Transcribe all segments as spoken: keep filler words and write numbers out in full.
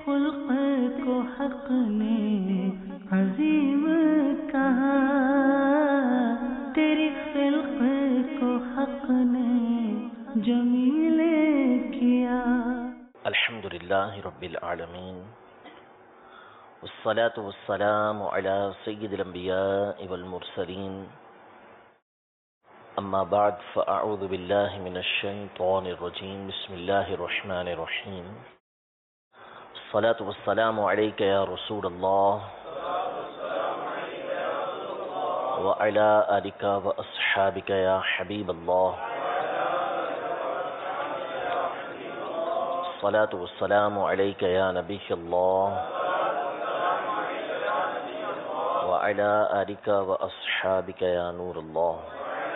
خلق کو حق نے عظیم کہا، تیری خلق کو حق نے جمیل کیا۔ الحمدللہ رب العالمین، والصلاة والسلام على سید الانبیاء والمرسلین، اما بعد فاعوذ باللہ من الشیطان الرجیم، بسم اللہ الرحمن الرحیم۔ الصلاة والسلام علیک یا رسول اللہ وعلی آلک واصحابک یا حبیب اللہ۔ الصلاة والسلام علیک یا نبی اللہ وعلی آلک واصحابک یا نور اللہ۔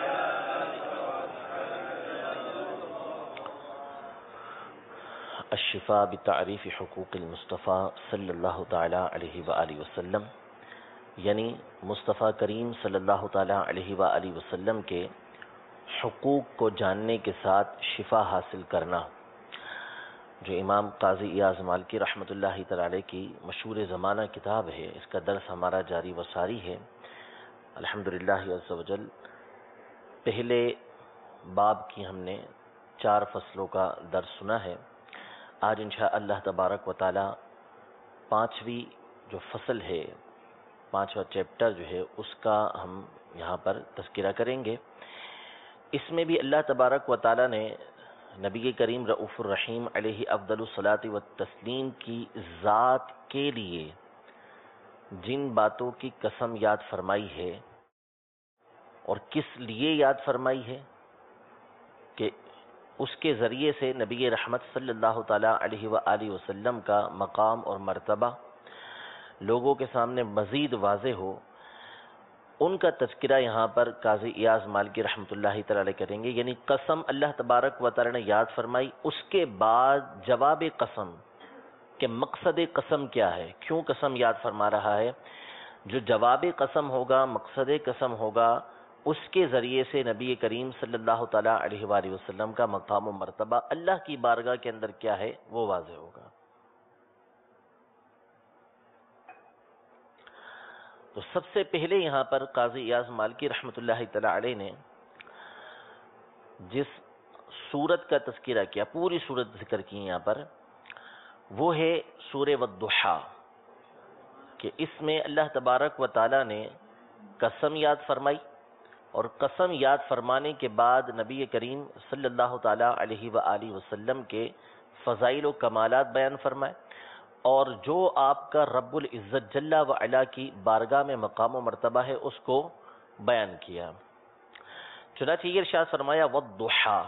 الشفاء بتعریف حقوق المصطفیٰ صلی اللہ تعالیٰ علیہ وآلہ وسلم، یعنی مصطفیٰ کریم صلی اللہ تعالیٰ علیہ وآلہ وسلم کے حقوق کو جاننے کے ساتھ شفا حاصل کرنا، جو امام قاضی ایاز مالکی رحمۃ اللہ تعالیٰ علیہ کی مشہور زمانہ کتاب ہے، اس کا درس ہمارا جاری و ساری ہے الحمدللہ عز و جل۔ پہلے باب کی ہم نے چار فصلوں کا درس سنا ہے، آج انشاءاللہ اللہ تبارک و تعالی پانچویں جو فصل ہے، پانچواں چیپٹر جو ہے، اس کا ہم یہاں پر تذکرہ کریں گے۔ اس میں بھی اللہ تبارک و تعالی نے نبی کریم رؤوف الرحیم علیہ افضل الصلاۃ والتسلیم کی ذات کے لیے جن باتوں کی قسم یاد فرمائی ہے اور کس لیے یاد فرمائی ہے کہ اس کے ذریعے سے نبی رحمت صلی اللہ تعالیٰ علیہ وآلہ وسلم کا مقام اور مرتبہ لوگوں کے سامنے مزید واضح ہو، ان کا تذکرہ یہاں پر قاضی ایاز مالکی رحمۃ اللہ تعالی کریں گے۔ یعنی قسم اللہ تبارک و تعالی نے یاد فرمائی، اس کے بعد جواب قسم کہ مقصد قسم کیا ہے، کیوں قسم یاد فرما رہا ہے، جو جواب قسم ہوگا، مقصد قسم ہوگا، اس کے ذریعے سے نبی کریم صلی اللہ تعالیٰ علیہ وآلہ وسلم کا مقام و مرتبہ اللہ کی بارگاہ کے اندر کیا ہے وہ واضح ہوگا۔ تو سب سے پہلے یہاں پر قاضی ایاز مالکی رحمۃ اللہ تعالیٰ علیہ نے جس سورت کا تذکرہ کیا، پوری سورت ذکر کی یہاں پر، وہ ہے سورہ والضحیٰ، کہ اس میں اللہ تبارک و تعالیٰ نے قسم یاد فرمائی، اور قسم یاد فرمانے کے بعد نبی کریم صلی اللہ تعالیٰ علیہ وآلہ وسلم کے فضائل و کمالات بیان فرمائے، اور جو آپ کا رب العزت جل وعلا کی بارگاہ میں مقام و مرتبہ ہے اس کو بیان کیا۔ چنانچہ یہ ارشاد فرمایا والضحیٰ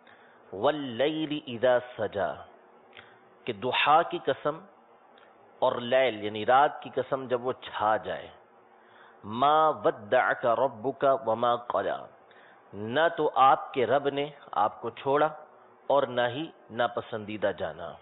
واللیل اذا سجا، کہ ضحیٰ کی قسم اور لیل یعنی رات کی قسم جب وہ چھا جائے، ما ودعک ربک وما قلا، نہ تو آپ کے رب نے آپ کو چھوڑا اور نہ ہی ناپسندیدہ جانا۔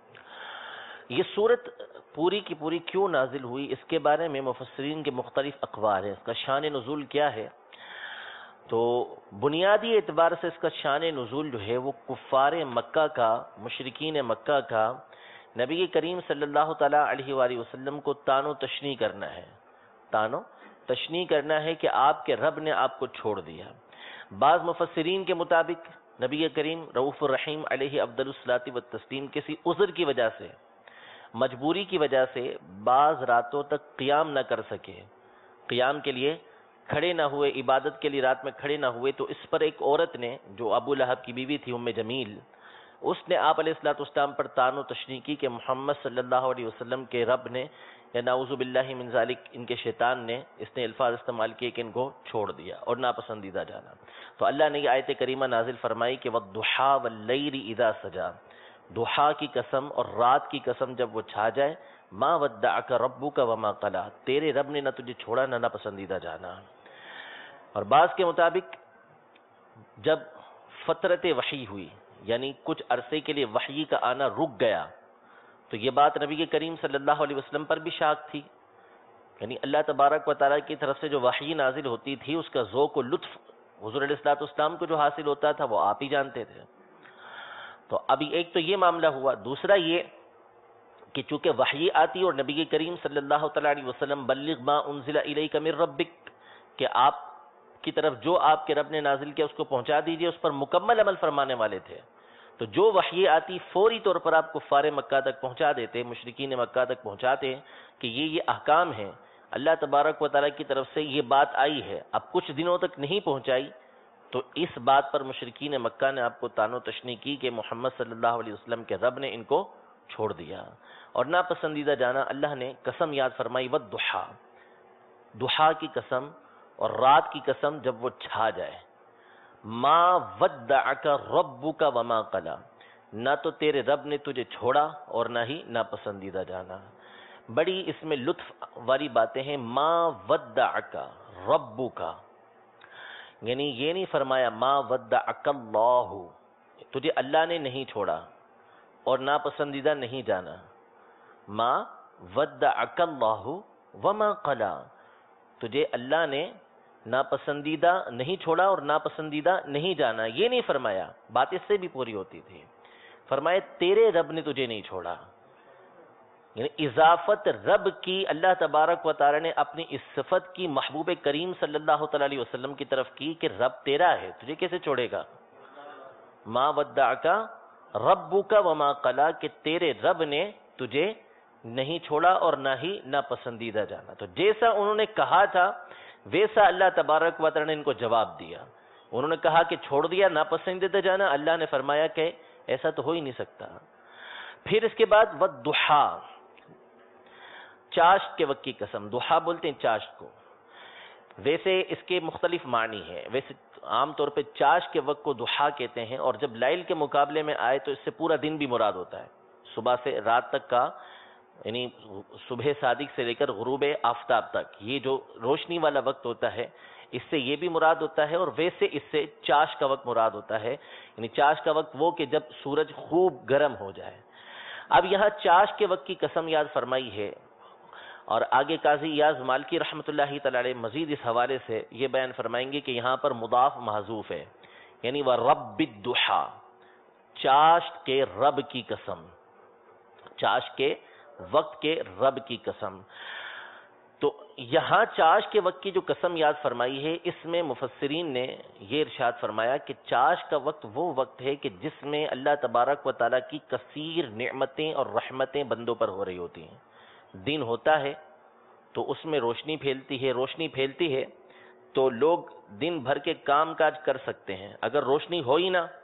یہ صورت پوری کی پوری کیوں نازل ہوئی، اس کے بارے میں مفسرین کے مختلف اقوال ہیں، اس کا شان نزول کیا ہے۔ تو بنیادی اعتبار سے اس کا شان نزول جو ہے وہ کفار مکہ کا، مشرکین مکہ کا نبی کریم صلی اللہ تعالیٰ علیہ وآلہ وسلم کو تان و تشنیع کرنا ہے، تان و تشنیع کرنا ہے کہ آپ کے رب نے آپ کو چھوڑ دیا۔ بعض مفسرین کے مطابق نبی کریم رؤوف الرحیم علیہ افضل الصلاۃ والتسلیم کسی عذر کی وجہ سے، مجبوری کی وجہ سے بعض راتوں تک قیام نہ کر سکے، قیام کے لیے کھڑے نہ ہوئے، عبادت کے لیے رات میں کھڑے نہ ہوئے، تو اس پر ایک عورت نے جو ابو لہب کی بیوی تھی ام جمیل، اس نے آپ علیہ الصلوۃ والسلام پر تان و تشنیع کی کہ محمد صلی اللہ علیہ وسلم کے رب نے یا نعوذ باللہ من ذالک ان کے شیطان نے اس نے الفاظ استعمال کیے کہ ان کو چھوڑ دیا اور ناپسندیدہ جانا۔ تو اللہ نے یہ آیت کریمہ نازل فرمائی کہ والضحیٰ واللیل اذا سجا، ضحیٰ کی قسم اور رات کی قسم جب وہ چھا جائے، ما ودعک ربک وما قلا، تیرے رب نے نہ تجھے چھوڑا نہ ناپسندیدہ جانا۔ اور بعض کے مطابق جب فترت وحی ہوئی، یعنی کچھ عرصے کے لیے وحی کا آنا رک گیا، تو یہ بات نبی کریم صلی اللہ علیہ وسلم پر بھی شاک تھی، یعنی اللہ تبارک و تعالیٰ کی طرف سے جو وحی نازل ہوتی تھی اس کا ذوق و لطف حضور علیہ الصلوۃ والسلام کو جو حاصل ہوتا تھا وہ آپ ہی جانتے تھے۔ تو ابھی ایک تو یہ معاملہ ہوا، دوسرا یہ کہ چونکہ وحی آتی اور نبی کریم صلی اللہ تعالیٰ علیہ وسلم بلغ ما انزل الیک من ربک، کہ آپ کی طرف جو آپ کے رب نے نازل کیا اس کو پہنچا دیجئے، اس پر مکمل عمل فرمانے والے تھے. تو جو وحی آتی فوری طور پر آپ کفار مکہ تک پہنچا دیتے، مشرکین مکہ تک پہنچاتے کہ یہ یہ احکام ہیں اللہ تبارک و تعالیٰ کی طرف سے، یہ بات آئی ہے. اب کچھ دنوں تک نہیں پہنچائی تو اس بات پر مشرکین مکہ نے آپ کو تان و تشنیع کی کہ محمد صلی اللہ علیہ وسلم کے رب نے ان کو چھوڑ دیا. اور ناپسندیدہ جانا، اللہ نے قسم یاد فرمائی والضحیٰ، ضحیٰ کی قسم اور رات کی قسم جب وہ چھا جائے. ما ودعک ربک وما قلی، نہ تو تیرے رب نے تجھے چھوڑا اور نہ ہی ناپسندیدہ جانا. بڑی اس میں لطف والی باتیں ہیں. ما ودعک ربک، یعنی یہ نہیں فرمایا ما ودعک اللہ، تجھے اللہ نے نہیں چھوڑا اور ناپسندیدہ نہیں جانا. ما ودعک اللہ وما قلی، تجھے اللہ نے ناپسندیدہ نہیں چھوڑا اور ناپسندیدہ نہیں جانا. یہ نہیں فرمایا، بات اس سے بھی پوری ہوتی تھی. فرمایا تیرے رب نے تجھے نہیں چھوڑا، یعنی اضافت رب کی اللہ تبارک و تعالی نے اپنی اس صفت کی محبوب کریم صلی اللہ تعالی علیہ وسلم کی طرف کی کہ رب تیرا ہے، تجھے کیسے چھوڑے گا. ما ودعک ربک وما قلی، کہ تیرے رب نے تجھے نہیں چھوڑا اور نہ ہی ناپسندیدہ جانا. تو جیسا انہوں نے کہا تھا ویسا اللہ تبارک و تعالی نے ان کو جواب دیا. انہوں نے کہا کہ چھوڑ دیا ناپسندیدہ جانا، اللہ نے فرمایا کہ ایسا تو ہو ہی نہیں سکتا. پھر اس کے بعد والضحیٰ، چاشت کے وقت کی قسم. ضحیٰ بولتے ہیں چاشت کو. ویسے اس کے مختلف معنی ہیں. ویسے عام طور پہ چاشت کے وقت کو ضحیٰ کہتے ہیں، اور جب لیل کے مقابلے میں آئے تو اس سے پورا دن بھی مراد ہوتا ہے، صبح سے رات تک کا، یعنی صبح صادق سے لے کر غروب آفتاب تک یہ جو روشنی والا وقت ہوتا ہے، اس سے یہ بھی مراد ہوتا ہے. اور ویسے اس سے چاش کا وقت مراد ہوتا ہے، یعنی چاش کا وقت وہ کہ جب سورج خوب گرم ہو جائے. اب یہاں چاش کے وقت کی قسم یاد فرمائی ہے، اور آگے قاضی ایاز مالکی رحمۃ اللہ تعالی علیہ مزید اس حوالے سے یہ بیان فرمائیں گے کہ یہاں پر مضاف محذوف ہے، یعنی وَرَبِّ الضُّحَىٰ، چاشت کے رب کی قسم، چاشت کے وقت کے رب کی قسم. تو یہاں چاش کے وقت کی جو قسم یاد فرمائی ہے، اس میں مفسرین نے یہ ارشاد فرمایا کہ چاش کا وقت وہ وقت ہے کہ جس میں اللہ تبارک و تعالیٰ کی کثیر نعمتیں اور رحمتیں بندوں پر ہو رہی ہوتی ہیں. دن ہوتا ہے تو اس میں روشنی پھیلتی ہے، روشنی پھیلتی ہے تو لوگ دن بھر کے کام کاج کر سکتے ہیں. اگر روشنی ہو ہی نہ،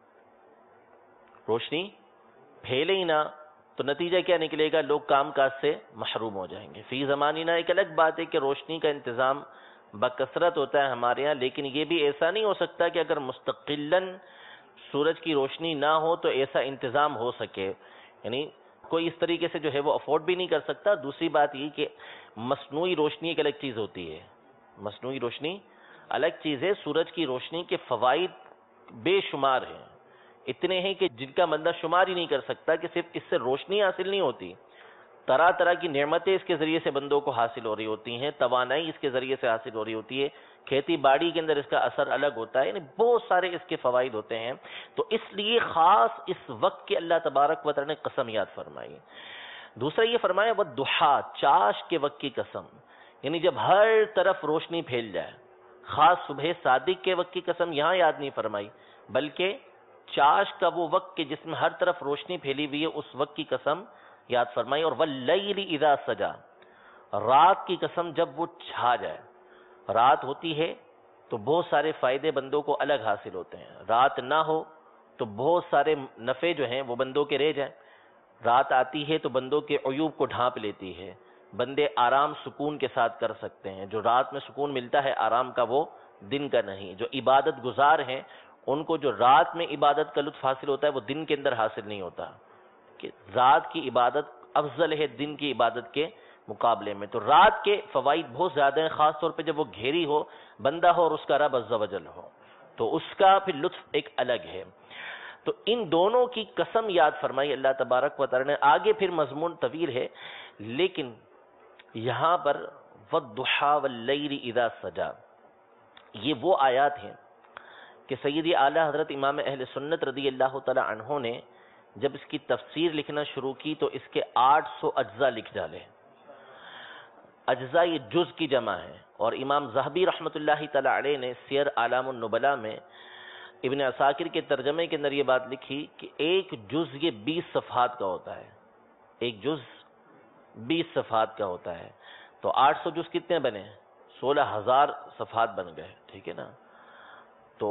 روشنی پھیلے ہی نہ، تو نتیجہ کیا نکلے گا؟ لوگ کام کاج سے محروم ہو جائیں گے. فی زمانینا ایک الگ بات ہے کہ روشنی کا انتظام بکثرت ہوتا ہے ہمارے ہاں، لیکن یہ بھی ایسا نہیں ہو سکتا کہ اگر مستقلاً سورج کی روشنی نہ ہو تو ایسا انتظام ہو سکے. یعنی کوئی اس طریقے سے جو ہے وہ افورڈ بھی نہیں کر سکتا. دوسری بات یہ کہ مصنوعی روشنی ایک الگ چیز ہوتی ہے، مصنوعی روشنی الگ چیز ہے. سورج کی روشنی کے فوائد بے شمار ہیں، اتنے ہیں کہ جن کا بندہ شمار ہی نہیں کر سکتا، کہ صرف اس سے روشنی حاصل نہیں ہوتی، طرح طرح کی نعمتیں اس کے ذریعے سے بندوں کو حاصل ہو رہی ہوتی ہیں، توانائی اس کے ذریعے سے حاصل ہو رہی ہوتی ہے، کھیتی باڑی کے اندر اس کا اثر الگ ہوتا ہے، یعنی بہت سارے اس کے فوائد ہوتے ہیں. تو اس لیے خاص اس وقت کے اللہ تبارک و تعالی نے قسم یاد فرمائی. دوسرا یہ فرمایا والضحیٰ، چاش کے وقت کی قسم، یعنی جب ہر طرف روشنی پھیل جائے. خاص صبح صادق کے وقت کی قسم یہاں یاد نہیں فرمائی، بلکہ چاش کا وہ وقت کہ جس میں ہر طرف روشنی پھیلی ہوئی ہے، اس وقت کی قسم یاد فرمائی. اور واللیل اذا سجا، رات کی قسم جب وہ چھا جائے. رات ہوتی ہے تو بہت سارے فائدے بندوں کو الگ حاصل ہوتے ہیں، رات نہ ہو تو بہت سارے نفع جو ہیں وہ بندوں کے رہ جائیں. رات آتی ہے تو بندوں کے عیوب کو ڈھانپ لیتی ہے، بندے آرام سکون کے ساتھ کر سکتے ہیں. جو رات میں سکون ملتا ہے آرام کا، وہ دن کا نہیں. جو عبادت گزار ہیں ان کو جو رات میں عبادت کا لطف حاصل ہوتا ہے وہ دن کے اندر حاصل نہیں ہوتا، کہ رات کی عبادت افضل ہے دن کی عبادت کے مقابلے میں. تو رات کے فوائد بہت زیادہ ہیں، خاص طور پہ جب وہ گھیری ہو، بندہ ہو اور اس کا رب عز و جل ہو، تو اس کا پھر لطف ایک الگ ہے. تو ان دونوں کی قسم یاد فرمائی اللہ تبارک و تعالی نے. آگے پھر مضمون طویل ہے، لیکن یہاں پر والضحیٰ واللیل اذا سجا، یہ وہ آیات ہیں کہ سیدی اعلیٰ حضرت امام اہل سنت رضی اللہ تعالی عنہ نے جب اس کی تفسیر لکھنا شروع کی تو اس کے آٹھ سو اجزاء لکھ ڈالے. اجزاء یہ جز کی جمع ہے. اور امام ذہبی رحمۃ اللہ تعالی علیہ نے سیر اعلام النبلاء میں ابن عساکر کے ترجمے کے اندر یہ بات لکھی کہ ایک جز یہ بیس صفحات کا ہوتا ہے. ایک جز بیس صفحات کا ہوتا ہے. تو آٹھ سو جز کتنے بنے؟ سولہ ہزار صفحات بن گئے. ٹھیک ہے نا. تو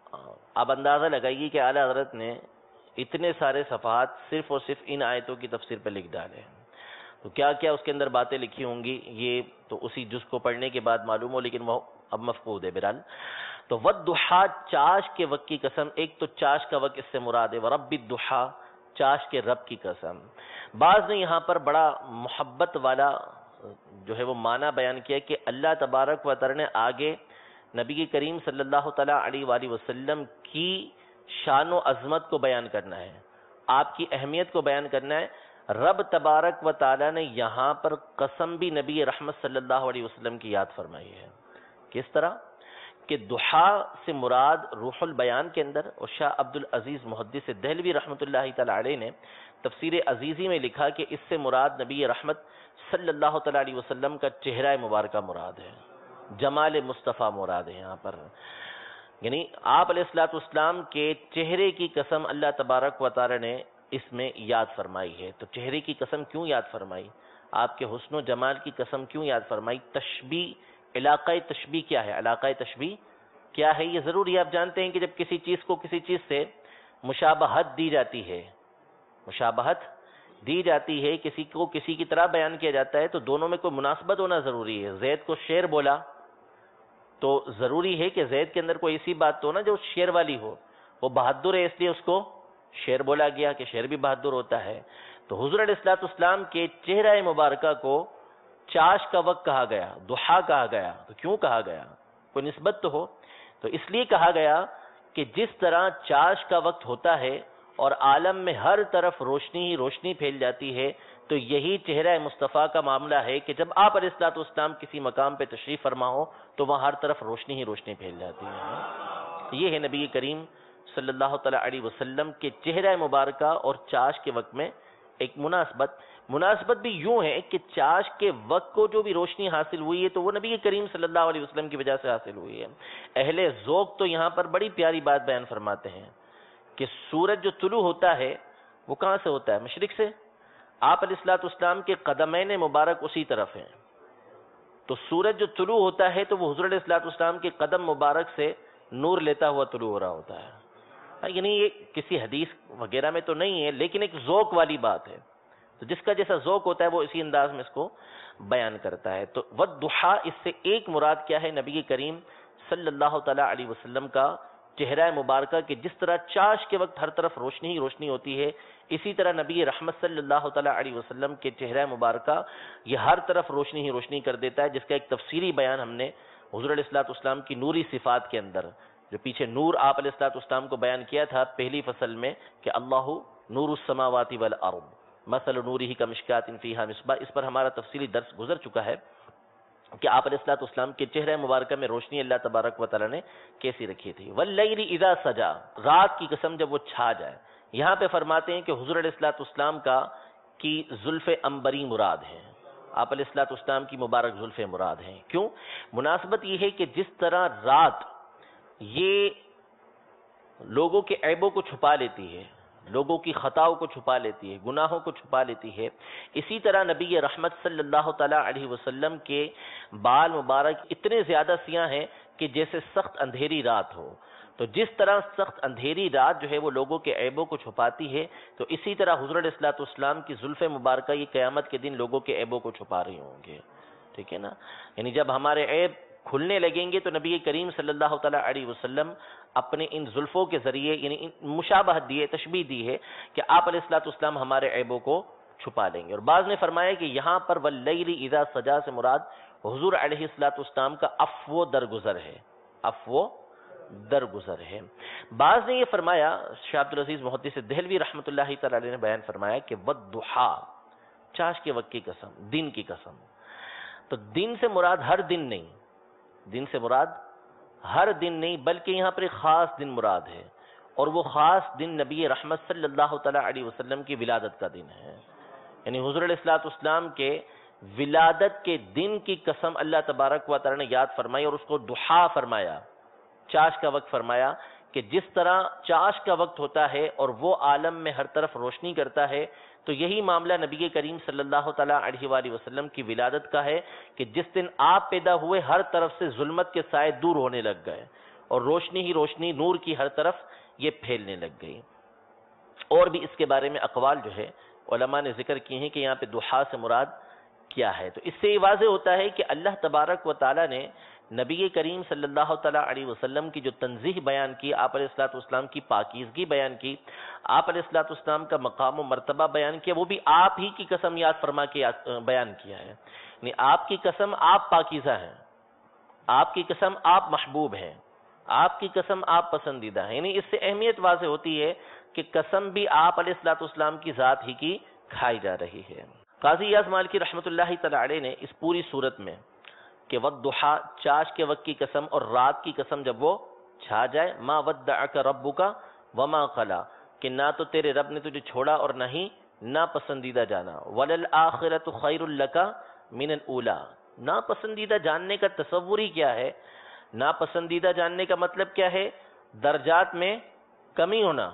اب اندازہ لگائیے کہ اعلیٰ حضرت نے اتنے سارے صفحات صرف اور صرف ان آیتوں کی تفسیر پہ لکھ ڈالے. تو کیا کیا اس کے اندر باتیں لکھی ہوں گی یہ تو اسی جز کو پڑھنے کے بعد معلوم ہو، لیکن وہ اب مفقود ہے. بہرحال تو والضحیٰ چاش کے وقت کی قسم. ایک تو چاش کا وقت اس سے مراد ہے، ورب الضحیٰ چاش کے رب کی قسم. بعض نے یہاں پر بڑا محبت والا جو ہے وہ معنی بیان کیا کہ اللہ تبارک و تعالی نے آگے نبی کریم صلی اللہ تعالیٰ علیہ وآلہ وسلم کی شان و عظمت کو بیان کرنا ہے، آپ کی اہمیت کو بیان کرنا ہے. رب تبارک و تعالی نے یہاں پر قسم بھی نبی رحمت صلی اللہ علیہ وسلم کی یاد فرمائی ہے. کس طرح کہ ضحیٰ سے مراد روح البیان کے اندر، اور شاہ عبد العزیز محدث دہلوی رحمۃ اللہ تعالی علیہ نے تفسیر عزیزی میں لکھا کہ اس سے مراد نبی رحمت صلی اللہ تعالی علیہ وسلم کا چہرہ مبارکہ مراد ہے، جمال مصطفیٰ مراد ہے. یہاں پر یعنی آپ علیہ الصلوۃ والسلام کے چہرے کی قسم اللہ تبارک و تعالی نے اس میں یاد فرمائی ہے. تو چہرے کی قسم کیوں یاد فرمائی؟ آپ کے حسن و جمال کی قسم کیوں یاد فرمائی؟ تشبیہ، علاقہ تشبیہ کیا ہے؟ علاقہ تشبیہ کیا ہے؟ یہ ضروری آپ جانتے ہیں کہ جب کسی چیز کو کسی چیز سے مشابہت دی جاتی ہے، مشابہت دی جاتی ہے، کسی کو کسی کی طرح بیان کیا جاتا ہے، تو دونوں میں کوئی مناسبت ہونا ضروری ہے. زید کو شیر بولا تو ضروری ہے کہ زید کے اندر کوئی ایسی بات تو ہو نا جو شیر والی ہو. وہ بہادر ہے اس لیے اس کو شیر بولا گیا کہ شیر بھی بہادر ہوتا ہے. تو حضور علیہ الصلوۃ والسلام کے چہرہ مبارکہ کو چاش کا وقت کہا گیا، ضحیٰ کہا گیا. تو کیوں کہا گیا؟ کوئی نسبت تو ہو. تو اس لیے کہا گیا کہ جس طرح چاش کا وقت ہوتا ہے اور عالم میں ہر طرف روشنی ہی روشنی پھیل جاتی ہے، تو یہی چہرہ مصطفیٰ کا معاملہ ہے کہ جب آپ علیہ الصلوۃ والسلام کسی مقام پہ تشریف فرما ہو تو وہاں ہر طرف روشنی ہی روشنی پھیل جاتی ہے. یہ ہے نبی کریم صلی اللہ تعالیٰ علیہ وسلم کے چہرہ مبارکہ اور چاش کے وقت میں ایک مناسبت. مناسبت بھی یوں ہے کہ چاش کے وقت کو جو بھی روشنی حاصل ہوئی ہے تو وہ نبی کریم صلی اللہ علیہ وسلم کی وجہ سے حاصل ہوئی ہے. اہل ذوق تو یہاں پر بڑی پیاری بات بیان فرماتے ہیں کہ سورج جو طلوع ہوتا ہے وہ کہاں سے ہوتا ہے؟ مشرق سے. آپ علیہ الصلوۃ والسلام کے قدمین مبارک اسی طرف ہیں. تو سورج جو طلوع ہوتا ہے تو وہ حضور علیہ الصلوۃ والسلام کے قدم مبارک سے نور لیتا ہوا طلوع ہو رہا ہوتا ہے. یعنی یہ کسی حدیث وغیرہ میں تو نہیں ہے، لیکن ایک ذوق والی بات ہے. تو جس کا جیسا ذوق ہوتا ہے وہ اسی انداز میں اس کو بیان کرتا ہے. تو والضحیٰ اس سے ایک مراد کیا ہے؟ نبی کریم صلی اللہ تعالیٰ علیہ وسلم کا چہرہ مبارکہ کہ جس طرح چاش کے وقت ہر طرف روشنی ہی روشنی ہوتی ہے، اسی طرح نبی رحمت صلی اللہ تعالیٰ علیہ وسلم کے چہرہ مبارکہ یہ ہر طرف روشنی ہی روشنی کر دیتا ہے، جس کا ایک تفصیلی بیان ہم نے حضور علیہ الصلوۃ والسلام کی نوری صفات کے اندر، جو پیچھے نور آپ علیہ الصلوۃ والسلام کو بیان کیا تھا پہلی فصل میں کہ اللہ نور السماوات والارض مثل نورہ کمشکات فیہا مصباح، اس پر ہمارا تفصیلی درس گزر چکا ہے کہ آپ علیہ الصلوۃ والسلام کے چہرہ مبارکہ میں روشنی اللہ تبارک و تعالی نے کیسی رکھی تھی. واللیل اذا سجا، رات کی قسم جب وہ چھا جائے. یہاں پہ فرماتے ہیں کہ حضور علیہ الصلوۃ والسلام کا کی زلف عنبری مراد ہیں، آپ علیہ الصلوۃ والسلام کی مبارک زلف مراد ہیں. کیوں؟ مناسبت یہ ہے کہ جس طرح رات یہ لوگوں کے عیبوں کو چھپا لیتی ہے، لوگوں کی خطاؤں کو چھپا لیتی ہے، گناہوں کو چھپا لیتی ہے، اسی طرح نبی رحمت صلی اللہ تعالیٰ علیہ وسلم کے بال مبارک اتنے زیادہ سیاہ ہیں کہ جیسے سخت اندھیری رات ہو. تو جس طرح سخت اندھیری رات جو ہے وہ لوگوں کے عیبوں کو چھپاتی ہے، تو اسی طرح حضور علیہ الصلوۃ والسلام کی زلف مبارکہ یہ قیامت کے دن لوگوں کے عیبوں کو چھپا رہی ہوں گے. ٹھیک ہے نا. یعنی جب ہمارے عیب کھلنے لگیں گے تو نبی کریم صلی اللہ تعالیٰ علیہ وسلم اپنے ان زلفوں کے ذریعے یعنی مشابہت دی ہے، تشبیہ دی ہے کہ آپ علیہ الصلوۃ والسلام ہمارے عیبوں کو چھپا لیں گے. اور بعض نے فرمایا کہ یہاں پر واللیل اذا سجا سے مراد حضور علیہ الصلوۃ والسلام کا عفو درگزر ہے، عفو درگزر ہے. بعض نے یہ فرمایا، شاہ عبد العزیز محدث دہلوی رحمۃ اللہ تعالی علیہ نے بیان فرمایا کہ والضحیٰ چاش کے وقت کی قسم، دن کی قسم. تو دن سے مراد ہر دن نہیں، دن سے مراد ہر دن نہیں بلکہ یہاں پر ایک خاص دن مراد ہے. اور وہ خاص دن نبی رحمت صلی اللہ تعالیٰ علیہ وسلم کی ولادت کا دن ہے. یعنی حضور علیہ الصلوۃ والسلام کے ولادت کے دن کی قسم اللہ تبارک و تعالیٰ نے یاد فرمائی اور اس کو ضحیٰ فرمایا، چاش کا وقت فرمایا، کہ جس طرح چاش کا وقت ہوتا ہے اور وہ عالم میں ہر طرف روشنی کرتا ہے، تو یہی معاملہ نبی کریم صلی اللہ تعالیٰ علیہ وآلہ وسلم کی ولادت کا ہے کہ جس دن آپ پیدا ہوئے ہر طرف سے ظلمت کے سائے دور ہونے لگ گئے اور روشنی ہی روشنی نور کی ہر طرف یہ پھیلنے لگ گئی. اور بھی اس کے بارے میں اقوال جو ہے علماء نے ذکر کی ہیں کہ یہاں پہ ضحیٰ سے مراد کیا ہے. تو اس سے یہ واضح ہوتا ہے کہ اللہ تبارک و تعالیٰ نے نبی کریم صلی اللہ تعالیٰ علیہ وسلم کی جو تنزیح بیان کی، آپ علیہ الصلوۃ والسلام کی پاکیزگی بیان کی، آپ علیہ الصلوۃ والسلام کا مقام و مرتبہ بیان کیا، وہ بھی آپ ہی کی قسم یاد فرما کے بیان کیا ہے. یعنی آپ کی قسم آپ پاکیزہ ہیں، آپ کی قسم آپ محبوب ہیں، آپ کی قسم آپ پسندیدہ ہیں. یعنی اس سے اہمیت واضح ہوتی ہے کہ قسم بھی آپ علیہ الصلوۃ والسلام کی ذات ہی کی کھائی جا رہی ہے. قاضی ایاز مالکی رحمۃ اللہ تعالی علیہ نے اس پوری صورت میں کہ والضحیٰ، چاش کے وقت کی قسم اور رات کی قسم جب وہ چھا جائے، ما ودعک ربک وما قلی، کہ نہ تو تیرے رب نے تجھے چھوڑا اور نہ ہی ناپسندیدہ جانا، وللآخرۃ خیر لک من الاولی. ناپسندیدہ جاننے کا تصور ہی کیا ہے؟ ناپسندیدہ جاننے کا مطلب کیا ہے؟ درجات میں کمی ہونا.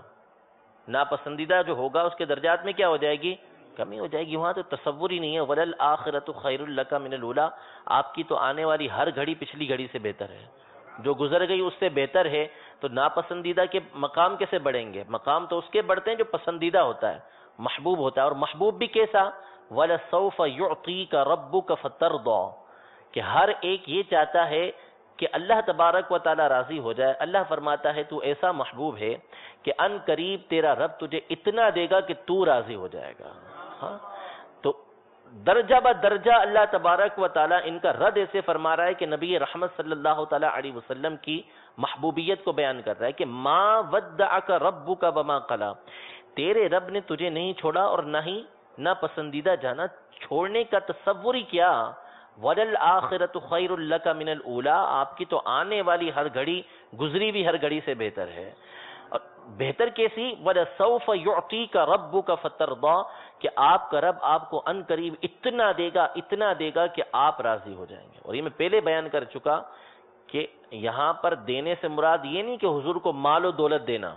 ناپسندیدہ جو ہوگا اس کے درجات میں کیا ہو جائے گی؟ کمی ہو جائے گی. وہاں تو تصور ہی نہیں ہے. وَلَلْآخِرَةُ خَيْرٌ لَكَ مِنَ الْأُولَىٰ، آپ کی تو آنے والی ہر گھڑی پچھلی گھڑی سے بہتر ہے، جو گزر گئی اس سے بہتر ہے. تو ناپسندیدہ کے مقام کیسے بڑھیں گے؟ مقام تو اس کے بڑھتے ہیں جو پسندیدہ ہوتا ہے، محبوب ہوتا ہے. اور محبوب بھی کیسا؟ وَلَسَوْفَ يُعْطِيكَ رَبُّكَ فَتَرْضَىٰ، کہ ہر ایک یہ چاہتا ہے کہ اللہ تبارک و تعالیٰ راضی ہو جائے. اللہ فرماتا ہے تو ایسا محبوب ہے کہ ان قریب تیرا رب تجھے اتنا دے گا کہ تو راضی ہو جائے گا. ہاں تو درجہ با درجہ اللہ تبارک و تعالیٰ ان کا رد ایسے فرما رہا ہے کہ نبی رحمت صلی اللہ تعالیٰ علیہ وسلم کی محبوبیت کو بیان کر رہا ہے کہ ما ودعک ربک وما قلی، تیرے رب نے تجھے نہیں چھوڑا اور نہ ہی نہ پسندیدہ جانا. چھوڑنے کا تصور ہی کیا؟ وَلَلْآخِرَةُ خَيْرٌ لَكَ مِنَ الْأُولَىٰ، آپ کی تو آنے والی ہر گھڑی گزری بھی ہر گھڑی سے بہتر ہے. اور بہتر کیسی؟ وَلَسَوْفَ يُعْطِيكَ رَبُّكَ فَتَرْضَىٰ، کہ آپ کا رب آپ کو ان قریب اتنا دے گا اتنا دے گا کہ آپ راضی ہو جائیں گے. اور یہ میں پہلے بیان کر چکا کہ یہاں پر دینے سے مراد یہ نہیں کہ حضور کو مال و دولت دینا،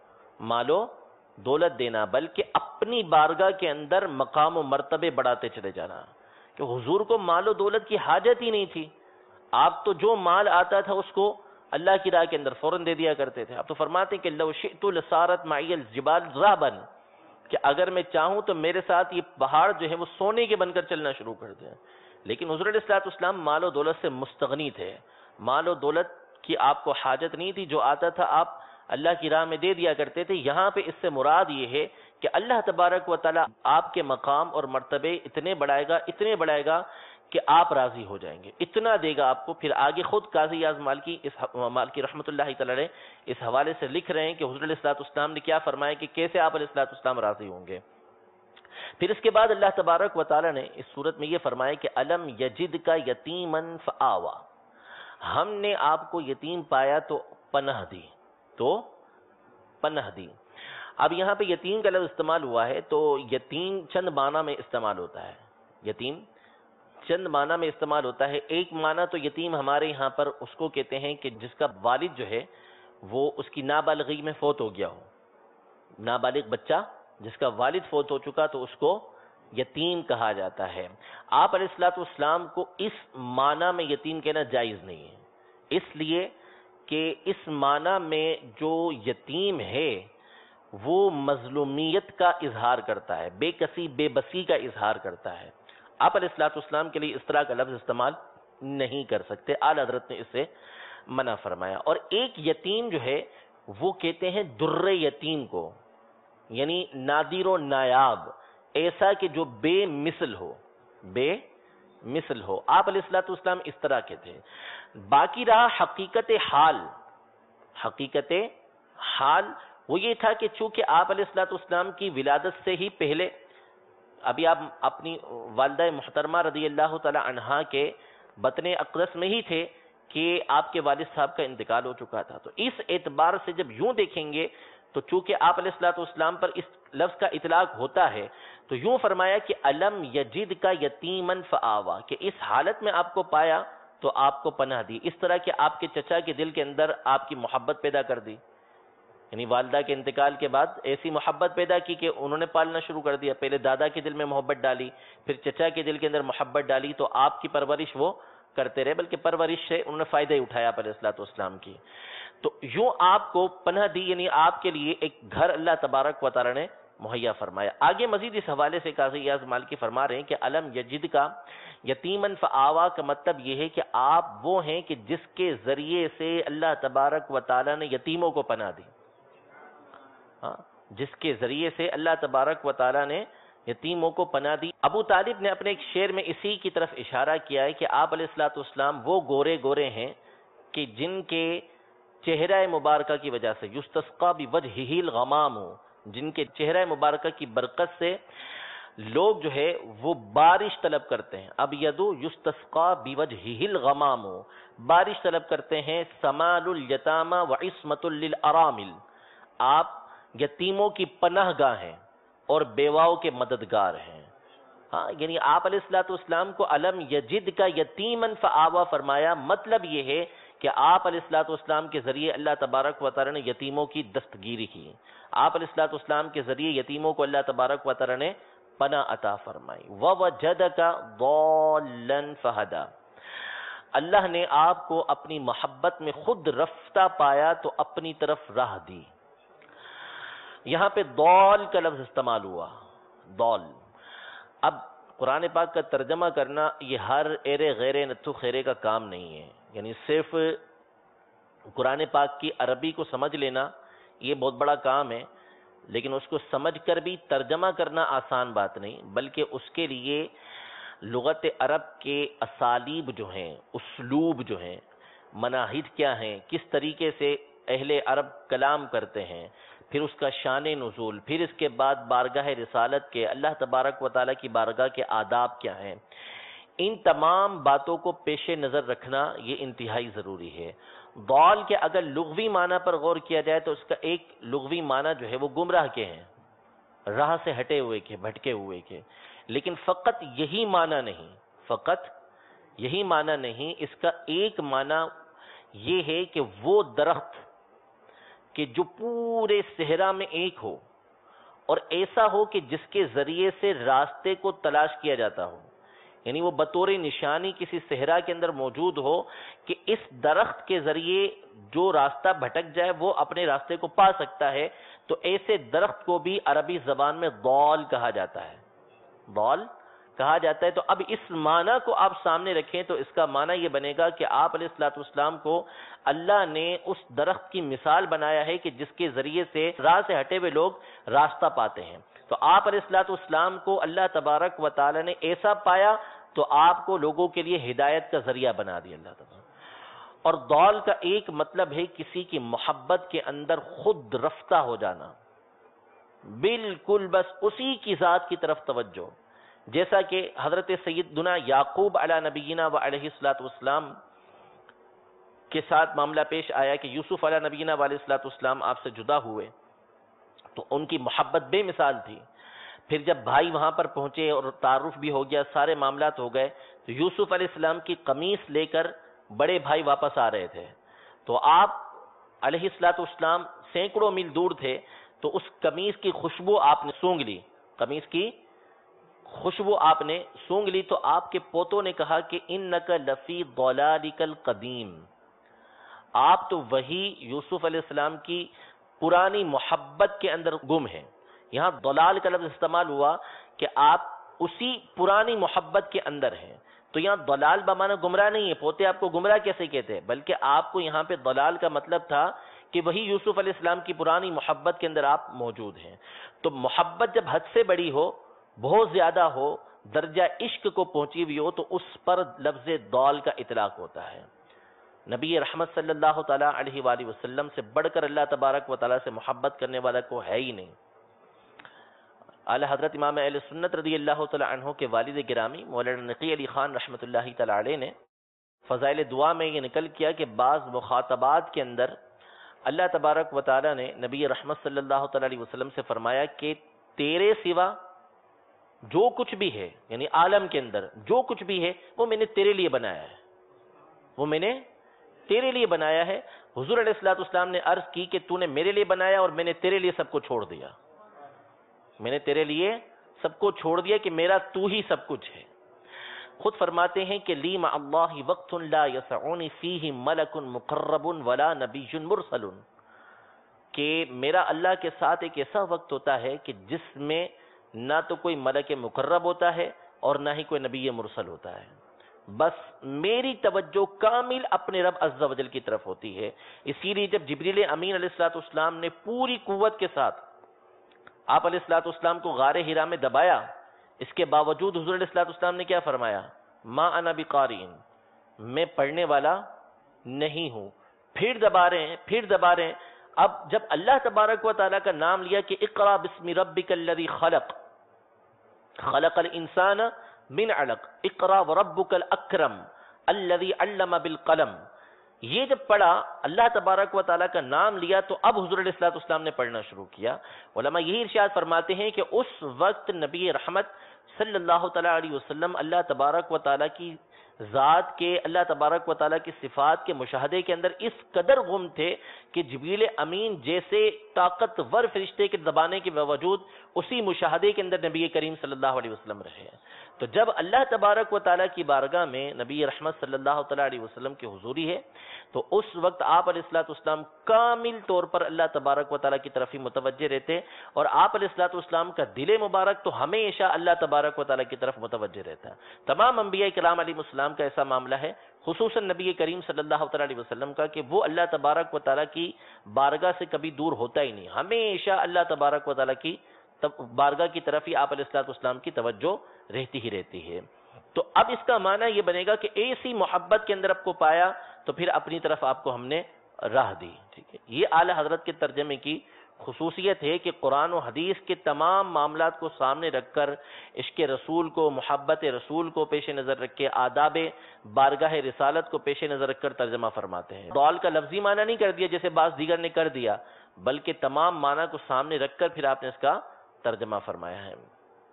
مال و دولت دینا، بلکہ اپنی بارگاہ کے اندر مقام و مرتبے بڑھاتے چلے جانا. کہ حضور کو مال و دولت کی حاجت ہی نہیں تھی. آپ تو جو مال آتا تھا اس کو اللہ کی راہ کے اندر فوراً دے دیا کرتے تھے. آپ تو فرماتے ہیں کہ لو شئت لصارت معی الجبال ذهبا، کہ اگر میں چاہوں تو میرے ساتھ یہ پہاڑ جو ہے وہ سونے کے بن کر چلنا شروع کر دیں. لیکن حضور علیہ الصلوۃ والسلام مال و دولت سے مستغنی تھے. مال و دولت کی آپ کو حاجت نہیں تھی، جو آتا تھا آپ اللہ کی راہ میں دے دیا کرتے تھے. یہاں پہ اس سے مراد یہ ہے کہ اللہ تبارک و تعالیٰ آپ کے مقام اور مرتبے اتنے بڑھائے گا اتنے بڑھائے گا کہ آپ راضی ہو جائیں گے. اتنا دے گا آپ کو. پھر آگے خود قاضی ایاز مالکی اس مالکی رحمۃ اللہ تعالی علیہ اس حوالے سے لکھ رہے ہیں کہ حضور علیہ الصلوۃ والسلام نے کیا فرمایا کہ کیسے آپ علیہ الصلوۃ والسلام راضی ہوں گے. پھر اس کے بعد اللہ تبارک و تعالیٰ نے اس صورت میں یہ فرمایا کہ الم یجدک یتیما فآویٰ، ہم نے آپ کو یتیم پایا تو پناہ دی، تو پناہ دی. اب یہاں پہ یتیم کا لفظ استعمال ہوا ہے تو یتیم چند معنی میں استعمال ہوتا ہے. یتیم چند معنی میں استعمال ہوتا ہے. ایک معنی تو یتیم ہمارے یہاں پر اس کو کہتے ہیں کہ جس کا والد جو ہے وہ اس کی نابالغی میں فوت ہو گیا ہو. نابالغ بچہ جس کا والد فوت ہو چکا تو اس کو یتیم کہا جاتا ہے. آپ علیہ الصلوۃ والسلام کو اس معنی میں یتیم کہنا جائز نہیں ہے، اس لیے کہ اس معنی میں جو یتیم ہے وہ مظلومیت کا اظہار کرتا ہے، بے کسی بے بسی کا اظہار کرتا ہے. آپ علیہ الصلوۃ والسلام کے لیے اس طرح کا لفظ استعمال نہیں کر سکتے. اعلیٰ حضرت نے اس سے منع فرمایا. اور ایک یتیم جو ہے وہ کہتے ہیں در یتیم کو، یعنی نادر و نایاب، ایسا کہ جو بے مثل ہو، بے مثل ہو. آپ علیہ الصلوۃ والسلام اس طرح کے تھے. باقی رہا حقیقت حال. حقیقت حال وہ یہ تھا کہ چونکہ آپ علیہ الصلوۃ والسلام کی ولادت سے ہی پہلے، ابھی آپ اپنی والدہ محترمہ رضی اللہ تعالی عنہا کے بطن اقدس میں ہی تھے کہ آپ کے والد صاحب کا انتقال ہو چکا تھا. تو اس اعتبار سے جب یوں دیکھیں گے تو چونکہ آپ علیہ الصلوۃ والسلام پر اس لفظ کا اطلاق ہوتا ہے تو یوں فرمایا کہ الم یجد کا یتیمن فآوا، کہ اس حالت میں آپ کو پایا تو آپ کو پناہ دی، اس طرح کہ آپ کے چچا کے دل کے اندر آپ کی محبت پیدا کر دی، یعنی والدہ کے انتقال کے بعد ایسی محبت پیدا کی کہ انہوں نے پالنا شروع کر دیا، پہلے دادا کے دل میں محبت ڈالی، پھر چچا کے دل کے اندر محبت ڈالی، تو آپ کی پرورش وہ کرتے رہے، بلکہ پرورش سے انہوں نے فائدہ ہی اٹھایا آپ علیہ الصلوۃ والسلام کی۔ تو یوں آپ کو پناہ دی، یعنی آپ کے لیے ایک گھر اللہ تبارک و تعالی نے مہیا فرمایا۔ آگے مزید اس حوالے سے قاضی ایاز مالکی فرما رہے ہیں کہ علم یجد کا یتیمن فآوا کا مطلب یہ ہے کہ آپ وہ ہیں کہ جس کے ذریعے سے اللہ تبارک و تعالی نے یتیموں کو پناہ دی، ہاں جس کے ذریعے سے اللہ تبارک و تعالی نے یتیموں کو پناہ دی۔ ابو طالب نے اپنے ایک شعر میں اسی کی طرف اشارہ کیا ہے کہ آپ علیہ الصلوۃ والسلام وہ گورے گورے ہیں کہ جن کے چہرہ مبارکہ کی وجہ سے یستسقا بوجہہ الغمام، جن کے چہرہ مبارکہ کی برکت سے لوگ جو ہے وہ بارش طلب کرتے ہیں۔ اب یدو یستسقا بوجہہ الغمام، بارش طلب کرتے ہیں۔ سمال الیتامى وعصمۃ للارامل، آپ یتیموں کی پناہ گاہ ہیں اور بیواؤں کے مددگار ہیں۔ ہاں یعنی آپ علیہ الصلوۃ والسلام کو علم یجد کا یتیمن فآوا فرمایا، مطلب یہ ہے کہ آپ علیہ الصلوۃ والسلام کے ذریعے اللہ تبارک و تعالی نے یتیموں کی دستگیری کی، آپ علیہ الصلوۃ والسلام کے ذریعے یتیموں کو اللہ تبارک و تعالی نے پناہ عطا فرمائی۔ ووجدک ضالا فہدی، اللہ نے آپ کو اپنی محبت میں خود رفتہ پایا تو اپنی طرف راہ دی۔ یہاں پہ ضال کا لفظ استعمال ہوا، ضال۔ اب قرآن پاک کا ترجمہ کرنا یہ ہر ایرے غیرے نتھو خیرے کا کام نہیں ہے، یعنی صرف قرآن پاک کی عربی کو سمجھ لینا یہ بہت بڑا کام ہے، لیکن اس کو سمجھ کر بھی ترجمہ کرنا آسان بات نہیں، بلکہ اس کے لیے لغت عرب کے اسالیب جو ہیں، اسلوب جو ہیں، مناہج کیا ہیں، کس طریقے سے اہل عرب کلام کرتے ہیں، پھر اس کا شان نزول، پھر اس کے بعد بارگاہ رسالت کے اللہ تبارک و تعالیٰ کی بارگاہ کے آداب کیا ہیں، ان تمام باتوں کو پیش نظر رکھنا یہ انتہائی ضروری ہے۔ ضال کے اگر لغوی معنی پر غور کیا جائے تو اس کا ایک لغوی معنی جو ہے وہ گمراہ کے ہیں، راہ سے ہٹے ہوئے کے، بھٹکے ہوئے کے، لیکن فقط یہی معنی نہیں، فقط یہی معنی نہیں، اس کا ایک معنی یہ ہے کہ وہ درخت کہ جو پورے صحرا میں ایک ہو اور ایسا ہو کہ جس کے ذریعے سے راستے کو تلاش کیا جاتا ہو، یعنی وہ بطور نشانی کسی صحرا کے اندر موجود ہو کہ اس درخت کے ذریعے جو راستہ بھٹک جائے وہ اپنے راستے کو پا سکتا ہے، تو ایسے درخت کو بھی عربی زبان میں ضال کہا جاتا ہے، ضال کہا جاتا ہے۔ تو اب اس معنی کو آپ سامنے رکھیں تو اس کا معنی یہ بنے گا کہ آپ علیہ الصلوۃ والسلام کو اللہ نے اس درخت کی مثال بنایا ہے کہ جس کے ذریعے سے راہ سے ہٹے ہوئے لوگ راستہ پاتے ہیں۔ تو آپ علیہ الصلوۃ والسلام کو اللہ تبارک و تعالی نے ایسا پایا تو آپ کو لوگوں کے لیے ہدایت کا ذریعہ بنا دیا اللہ تعالیٰ۔ اور ضال کا ایک مطلب ہے کسی کی محبت کے اندر خود رفتہ ہو جانا، بالکل بس اسی کی ذات کی طرف توجہ، جیسا کہ حضرت سیدنا یعقوب علی نبینا و علیہ الصلوۃ والسلام کے ساتھ معاملہ پیش آیا کہ یوسف علی نبینا و علیہ الصلوۃ والسلام آپ سے جدا ہوئے تو ان کی محبت بے مثال تھی۔ پھر جب بھائی وہاں پر پہنچے اور تعارف بھی ہو گیا، سارے معاملات ہو گئے، تو یوسف علیہ السلام کی قمیص لے کر بڑے بھائی واپس آ رہے تھے، تو آپ علیہ الصلوۃ والسلام سینکڑوں میل دور تھے، تو اس قمیص کی خوشبو آپ نے سونگھ لی، قمیص کی خوشبو آپ نے سونگھ لی، تو آپ کے پوتوں نے کہا کہ انک لفی ضلالک القدیم، آپ تو وہی یوسف علیہ السلام کی پرانی محبت کے اندر گم ہیں۔ یہاں ضلال کا لفظ استعمال ہوا کہ آپ اسی پرانی محبت کے اندر ہیں، تو یہاں ضلال بمعنی گمراہ نہیں ہے، پوتے آپ کو گمراہ کیسے کہتے ہیں، بلکہ آپ کو یہاں پہ ضلال کا مطلب تھا کہ وہی یوسف علیہ السلام کی پرانی محبت کے اندر آپ موجود ہیں۔ تو محبت جب حد سے بڑی ہو، بہت زیادہ ہو، درجہ عشق کو پہنچی ہوئی ہو، تو اس پر لفظ ضال کا اطلاق ہوتا ہے۔ نبی رحمت صلی اللہ تعالیٰ علیہ وآلہ وسلم سے بڑھ کر اللہ تبارک و تعالیٰ سے محبت کرنے والا کو ہے ہی نہیں۔ اعلی حضرت امام اہل سنت رضی اللہ تعالیٰ عنہ کے والد گرامی مولانا نقی علی خان رحمۃ اللہ تعالیٰ علیہ نے فضائل دعا میں یہ نقل کیا کہ بعض مخاطبات کے اندر اللہ تبارک و تعالیٰ نے نبی رحمت صلی اللہ تعالیٰ علیہ وسلم سے فرمایا کہ تیرے سوا جو کچھ بھی ہے، یعنی عالم کے اندر جو کچھ بھی ہے وہ میں نے تیرے لیے بنایا ہے، وہ میں نے تیرے لیے بنایا ہے۔ حضور علیہ الصلوۃ والسلام نے عرض کی کہ تو نے میرے لیے بنایا اور میں نے تیرے لیے سب کو چھوڑ دیا، میں نے تیرے لیے سب کو چھوڑ دیا کہ میرا تو ہی سب کچھ ہے۔ خود فرماتے ہیں کہ لی مع اللہ وقت لا یسعنی فیہ ملک مقرب ولا نبی مرسل، کہ میرا اللہ کے ساتھ ایک ایسا وقت ہوتا ہے کہ جس میں نہ تو کوئی ملک مقرب ہوتا ہے اور نہ ہی کوئی نبی مرسل ہوتا ہے، بس میری توجہ کامل اپنے رب عز و جل کی طرف ہوتی ہے۔ اسی لیے جب جبریل امین علیہ الصلوۃ والسلام نے پوری قوت کے ساتھ آپ علیہ الصلوۃ والسلام کو غار حرا میں دبایا، اس کے باوجود حضور علیہ الصلوۃ والسلام نے کیا فرمایا؟ ما انا بقارئ، میں پڑھنے والا نہیں ہوں۔ پھر دبا رہے ہیں پھر دبا رہے ہیں اب جب اللہ تبارک و تعالیٰ کا نام لیا کہ اقرا بسم ربک الذی خلق خلق الانسان من علق اقرا وربک الاکرم الذی علم بالقلم، یہ جب پڑھا اللہ تبارک و تعالیٰ کا نام لیا تو اب حضور علیہ الصلوۃ والسلام نے پڑھنا شروع کیا۔ علماء یہی ارشاد فرماتے ہیں کہ اس وقت نبی رحمت صلی اللہ تعالیٰ علیہ وسلم اللہ تبارک و تعالیٰ کی ذات کے، اللہ تبارک و تعالیٰ کی صفات کے مشاہدے کے اندر اس قدر غم تھے کہ جبریل امین جیسے طاقتور فرشتے کے دبانے کے باوجود اسی مشاہدے کے اندر نبی کریم صلی اللہ علیہ وسلم رہے۔ تو جب اللہ تبارک و تعالیٰ کی بارگاہ میں نبی رحمت صلی اللہ تعالیٰ علیہ وسلم کی حضوری ہے تو اس وقت آپ علیہ الصلوۃ والسلام کامل طور پر اللہ تبارک و تعالیٰ کی طرف ہی متوجہ رہتے، اور آپ علیہ الصلوۃ والسلام کا دل مبارک تو ہمیشہ اللہ تبارک و تعالیٰ کی طرف متوجہ رہتا ہے۔ تمام انبیاء کرام علیہ السلام کا ایسا معاملہ ہے، خصوصاً نبی کریم صلی اللہ تعالیٰ علیہ وسلم کا، کہ وہ اللہ تبارک و تعالیٰ کی بارگاہ سے کبھی دور ہوتا ہی نہیں، ہمیشہ اللہ تبارک و تعالیٰ کی بارگاہ کی طرف ہی آپ علیہ الصلوۃ والسلام کی توجہ رہتی ہی رہتی ہے۔ تو اب اس کا معنی یہ بنے گا کہ ایسی محبت کے اندر آپ کو پایا تو پھر اپنی طرف آپ کو ہم نے راہ دی، ٹھیک ہے۔ یہ اعلی حضرت کے ترجمے کی خصوصیت ہے کہ قرآن و حدیث کے تمام معاملات کو سامنے رکھ کر عشق رسول کو، محبت رسول کو پیش نظر رکھ کے، آداب بارگاہ رسالت کو پیش نظر رکھ کر ترجمہ فرماتے ہیں۔ ضال کا لفظی معنی نہیں کر دیا جیسے بعض دیگر نے کر دیا، بلکہ تمام معنی کو سامنے رکھ کر پھر آپ نے اس کا ترجمہ فرمایا ہے۔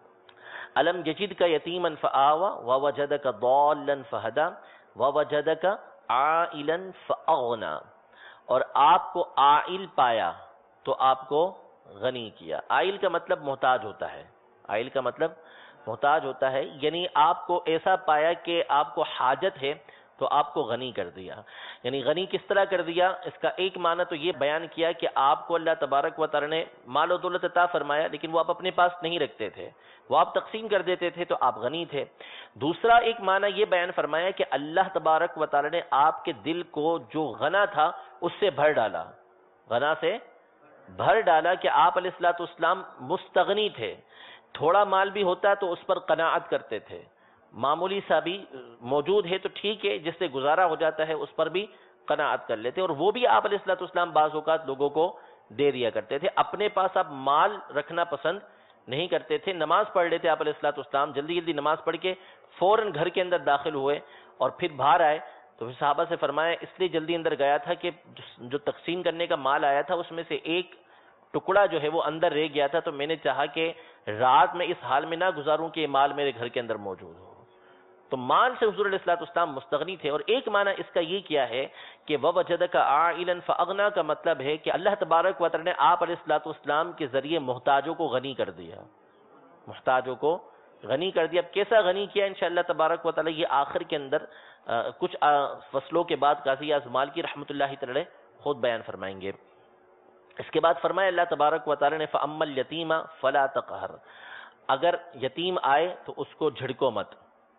الم یجدک یتیما فآوی ووجدک ضالا فہدی ووجدک عائلا فاغنی، اور آپ کو عائل پایا تو آپ کو غنی کیا۔ عائل کا مطلب محتاج ہوتا ہے، عائل کا مطلب محتاج ہوتا ہے، یعنی آپ کو ایسا پایا کہ آپ کو حاجت ہے تو آپ کو غنی کر دیا۔ یعنی غنی کس طرح کر دیا؟ اس کا ایک معنی تو یہ بیان کیا کہ آپ کو اللہ تبارک و تعالی نے مال و دولت عطا فرمایا، لیکن وہ آپ اپنے پاس نہیں رکھتے تھے، وہ آپ تقسیم کر دیتے تھے تو آپ غنی تھے۔ دوسرا ایک معنی یہ بیان فرمایا کہ اللہ تبارک و تعالی نے آپ کے دل کو جو غنا تھا اس سے بھر ڈالا، غنا سے بھر ڈالا، کہ آپ علیہ الصلوۃ والسلام مستغنی تھے، تھوڑا مال بھی ہوتا تو اس پر قناعت کرتے تھے، معمولی سا بھی موجود ہے تو ٹھیک ہے، جس سے گزارا ہو جاتا ہے اس پر بھی قناعت کر لیتے، اور وہ بھی آپ علیہ الصلوۃ والسلام بعض اوقات لوگوں کو دے دیا کرتے تھے۔ اپنے پاس آپ مال رکھنا پسند نہیں کرتے تھے، نماز پڑھ لیتے آپ علیہ الصلوۃ والسلام، جلدی جلدی نماز پڑھ کے فوراً گھر کے اندر داخل ہوئے اور پھر باہر آئے تو پھر صحابہ سے فرمایا اس لیے جلدی اندر گیا تھا کہ جو تقسیم کرنے کا مال آیا تھا اس میں سے ایک ٹکڑا جو ہے وہ اندر رہ گیا تھا، تو میں نے چاہا کہ رات میں اس حال میں نہ گزاروں کہ یہ مال میرے گھر کے اندر موجود ہو۔ تو مال سے حضور علیہ الصلوۃ والسلام مستغنی تھے۔ اور ایک معنی اس کا یہ کیا ہے کہ وَوَجَدَكَ عَائِلًا فَأَغْنَىٰ کا مطلب ہے کہ اللہ تبارک و تعالی نے آپ علیہ الصلوۃ والسلام کے ذریعے محتاجوں کو غنی کر دیا، محتاجوں کو غنی کر دیا۔ اب کیسا غنی کیا انشاءاللہ تبارک و تعالی یہ آخر کے اندر کچھ فصلوں کے بعد قاضی اعظم مالکی رحمۃ اللہ تعالی خود بیان فرمائیں گے۔ اس کے بعد فرمایا اللہ تبارک و تعالی نے فَأَمَّا الْيَتِيمَ فَلَا تَقْهَرْ، اگر یتیم آئے تو اس کو جھڑکو مت،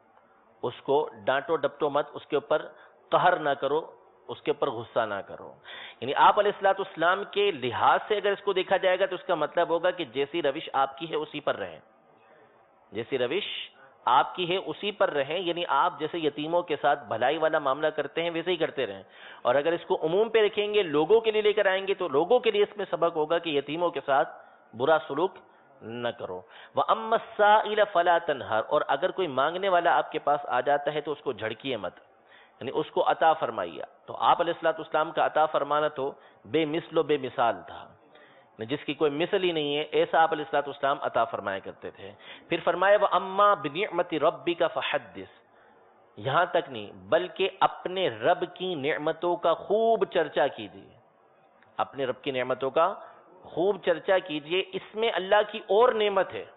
اس کو ڈانٹو ڈپٹو مت، اس کے اوپر قہر نہ کرو، اس کے اوپر غصہ نہ کرو۔ یعنی آپ علیہ الصلوۃ والسلام کے لحاظ سے اگر اس کو دیکھا جائے گا تو اس کا مطلب ہوگا کہ جیسی روش آپ کی ہے اسی پر رہیں، جیسی روش آپ کی ہے اسی پر رہیں، یعنی آپ جیسے یتیموں کے ساتھ بھلائی والا معاملہ کرتے ہیں ویسے ہی کرتے رہیں، اور اگر اس کو عموم پہ رکھیں گے، لوگوں کے لیے لے کر آئیں گے تو لوگوں کے لیے اس میں سبق ہوگا کہ یتیموں کے ساتھ برا سلوک نہ کرو۔ وَأَمَّا السَّائِلَ فَلَا تَنْهَرْ، اور اگر کوئی مانگنے والا آپ کے پاس آ جاتا ہے تو اس کو جھڑکیے مت، یعنی اس کو عطا فرمائیا. تو آپ علیہ الصلوۃ والسلام کا عطا فرمانا تو بے مثل و بے مثال تھا، جس کی کوئی مثل ہی نہیں ہے، ایسا آپ علیہ الصلوۃ والسلام عطا فرمایا کرتے تھے. پھر فرمایا وَأَمَّا بِنِعْمَةِ رَبِّكَ فَحَدِّثْ، یہاں تک نہیں بلکہ اپنے رب کی نعمتوں کا خوب چرچا کیجیے، اپنے رب کی نعمتوں کا خوب چرچا کیجیے. اس میں اللہ کی اور نعمت ہے،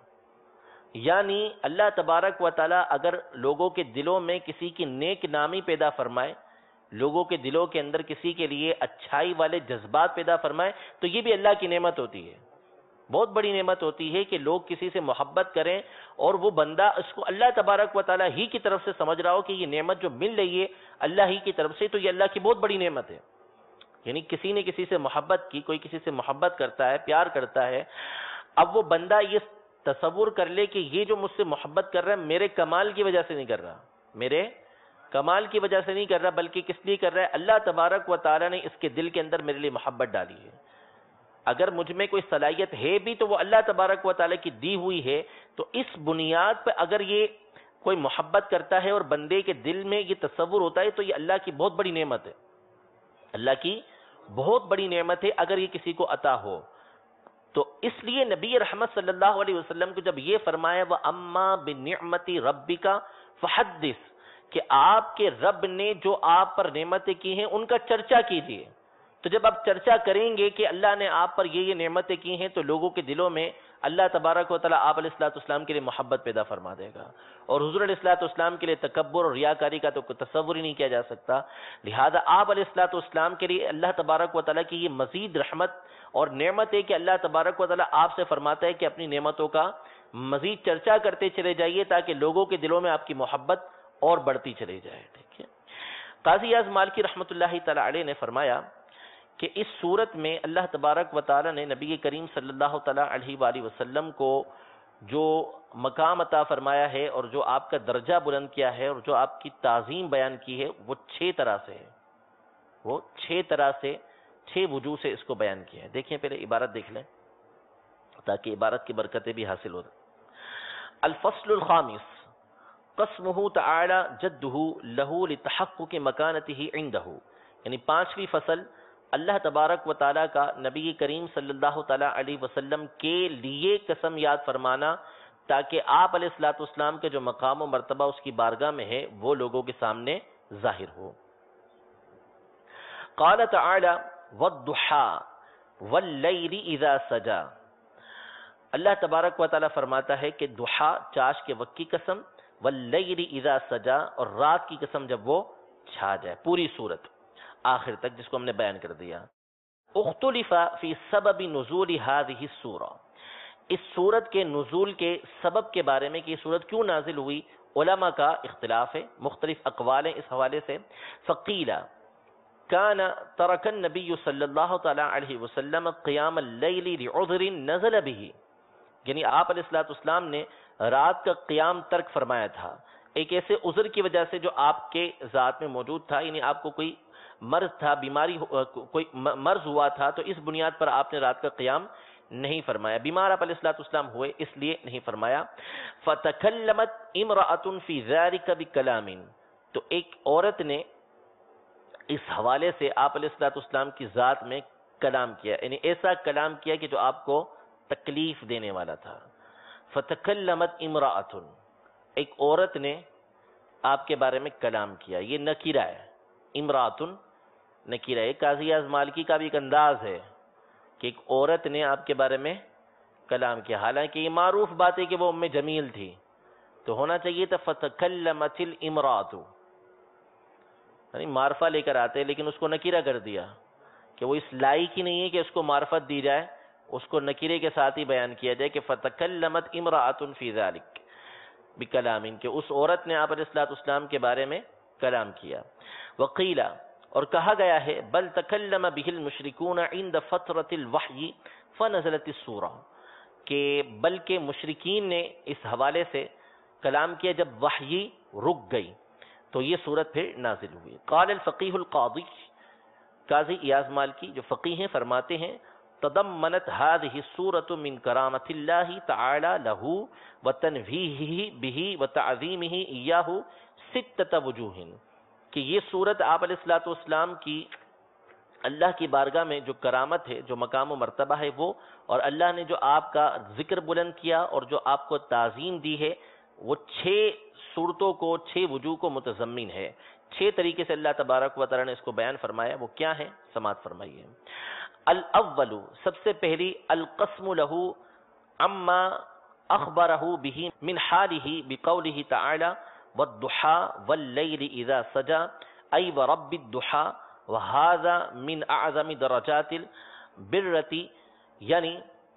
یعنی اللہ تبارک و تعالی اگر لوگوں کے دلوں میں کسی کی نیک نامی پیدا فرمائے، لوگوں کے دلوں کے اندر کسی کے لیے اچھائی والے جذبات پیدا فرمائے، تو یہ بھی اللہ کی نعمت ہوتی ہے. بہت بڑی نعمت ہوتی ہے کہ لوگ کسی سے محبت کریں اور وہ بندہ اس کو اللہ تبارک و تعالی ہی کی طرف سے سمجھ رہا ہو کہ یہ نعمت جو مل رہی ہے اللہ ہی کی طرف سے، تو یہ اللہ کی بہت بڑی نعمت ہے. یعنی کسی نے کسی سے محبت کی، کوئی کسی سے محبت کرتا ہے، پیار کرتا ہے، اب وہ بندہ یہ تصور کر لے کہ یہ جو مجھ سے محبت کر رہا ہے میرے کمال کی وجہ سے نہیں کر رہا، میرے کمال کی وجہ سے نہیں کر رہا، بلکہ کس لیے کر رہا ہے، اللہ تبارک و تعالی نے اس کے دل کے اندر میرے لیے محبت ڈالی ہے. اگر مجھ میں کوئی صلاحیت ہے بھی تو وہ اللہ تبارک و تعالی کی دی ہوئی ہے. تو اس بنیاد پہ اگر یہ کوئی محبت کرتا ہے اور بندے کے دل میں یہ تصور ہوتا ہے تو یہ اللہ کی بہت بڑی نعمت ہے، اللہ کی بہت بڑی نعمت ہے اگر یہ کسی کو عطا ہو. تو اس لیے نبی رحمت صلی اللہ علیہ وسلم کو جب یہ فرمایا وَأَمَّا بِنِعْمَةِ رَبِّكَ فَحَدِّثْ، کہ آپ کے رب نے جو آپ پر نعمتیں کی ہیں ان کا چرچا کیجئے. تو جب آپ چرچا کریں گے کہ اللہ نے آپ پر یہ یہ نعمتیں کی ہیں تو لوگوں کے دلوں میں اللہ تبارک و تعالیٰ آپ علیہ الصلوۃ والسلام کے لیے محبت پیدا فرما دے گا. اور حضور علیہ الصلوۃ والسلام کے لیے تکبر اور ریاکاری کا تو تصور ہی نہیں کیا جا سکتا. لہذا آپ علیہ الصلوۃ والسلام کے لیے اللہ تبارک و تعالیٰ کی یہ مزید رحمت اور نعمت ہے کہ اللہ تبارک و تعالیٰ آپ سے فرماتا ہے کہ اپنی نعمتوں کا مزید چرچا کرتے چلے جائیے تاکہ لوگوں کے دلوں میں آپ کی محبت اور بڑھتی چلی جائے. ٹھیک ہے. قاضی اعظم مالکی رحمۃ اللہ تعالی علیہ نے فرمایا کہ اس صورت میں اللہ تبارک و تعالی نے نبی کریم صلی اللہ تعالی علیہ وآلہ وسلم کو جو مقام عطا فرمایا ہے اور جو آپ کا درجہ بلند کیا ہے اور جو آپ کی تعظیم بیان کی ہے وہ چھ طرح سے ہے، وہ چھ طرح سے چھ وجوہ سے اس کو بیان کیا ہے. دیکھیں پہلے عبارت دیکھ لیں تاکہ عبارت کی برکتیں بھی حاصل ہو. الفصل الخامس قسمہ تعالی جدہ لہ لتحقق مکانتہ عندہ، یعنی پانچویں فصل اللہ تبارک و تعالیٰ کا نبی کریم صلی اللہ تعالیٰ علیہ وسلم کے لیے قسم یاد فرمانا تاکہ آپ علیہ الصلوۃ والسلام کے جو مقام و مرتبہ اس کی بارگاہ میں ہے وہ لوگوں کے سامنے ظاہر ہو. قال تعالی والضحى واللیل اذا سجا، اللہ تبارک و تعالیٰ فرماتا ہے کہ ضحیٰ چاش کے وقت کی قسم، واللیل اذا سجا اور رات کی قسم جب وہ چھا جائے. پوری صورت آخر تک جس کو ہم نے بیان کر دیا. اختلف فی سبب نزول هذه السورہ، اس سورت کے نزول کے سبب کے بارے میں کہ یہ سورت کیوں نازل ہوئی علماء کا اختلاف ہے، مختلف اقوال ہیں اس حوالے سے. فقیل کان ترک النبی صلی اللہ تعالی علیہ وسلم قیام اللیل لعذر نزل به، یعنی آپ علیہ الصلوۃ والسلام نے رات کا قیام ترک فرمایا تھا ایک ایسے عذر کی وجہ سے جو آپ کے ذات میں موجود تھا، یعنی آپ کو کوئی مرض تھا، بیماری کوئی مرض ہوا تھا تو اس بنیاد پر آپ نے رات کا قیام نہیں فرمایا. بیمار آپ علیہ الصلوۃ والسلام ہوئے اس لیے نہیں فرمایا. فتکلمت امرأة فی ذلک بکلام، تو ایک عورت نے اس حوالے سے آپ علیہ الصلوۃ والسلام کی ذات میں کلام کیا، یعنی ایسا کلام کیا کہ جو آپ کو تکلیف دینے والا تھا. فتکلمت امرأة، ایک عورت نے آپ کے بارے میں کلام کیا. یہ نکیرہ ہے، امرأة نکیرہ ہے. قاضی اعظم مالکی کا بھی ایک انداز ہے کہ ایک عورت نے آپ کے بارے میں کلام کیا، حالانکہ یہ معروف بات ہے کہ وہ ام جمیل تھی، تو ہونا چاہیے تھا فتکلمت الامرأة، یعنی معرفہ لے کر آتے لیکن اس کو نکیرہ کر دیا کہ وہ اس لائق ہی نہیں ہے کہ اس کو معرفت دی جائے، اس کو نکیرے کے ساتھ ہی بیان کیا جائے کہ فتکلمت امرأة فی ذلک بکلام، کہ اس عورت نے آپ علیہ الصلوۃ والسلام کے بارے میں کلام کیا. وقیل، اور کہا گیا ہے بل تکلم به المشرکون عند فترة الوحی فنزلت السورہ، کہ بلکہ مشرکین نے اس حوالے سے کلام کیا جب وحی رک گئی تو یہ صورت پھر نازل ہوئی. قال الفقیہ القاضی، قاضی ایاز مالکی جو فقیہ ہیں فرماتے ہیں تضمنت هذه السورة من کرامت اللہ تعالی له وتنویہہ به وتعظیمہ ایاہ ستۃ وجوہ، کہ یہ صورت آپ علیہ الصلوۃ والسلام کی اللہ کی بارگاہ میں جو کرامت ہے، جو مقام و مرتبہ ہے وہ، اور اللہ نے جو آپ کا ذکر بلند کیا اور جو آپ کو تعظیم دی ہے، وہ چھ صورتوں کو، چھ وجوہ کو متضمن ہے. چھ طریقے سے اللہ تبارک و تعالی نے اس کو بیان فرمایا. وہ کیا ہے؟ سماعت فرمائیے. الاول، سب سے پہلی، القسم له عما اخبرہ به من حاله بقوله تعالی والضحى واللیل اذا سجى ای ورب الضحى وهذا من اعظم درجات البرۃ. یعنی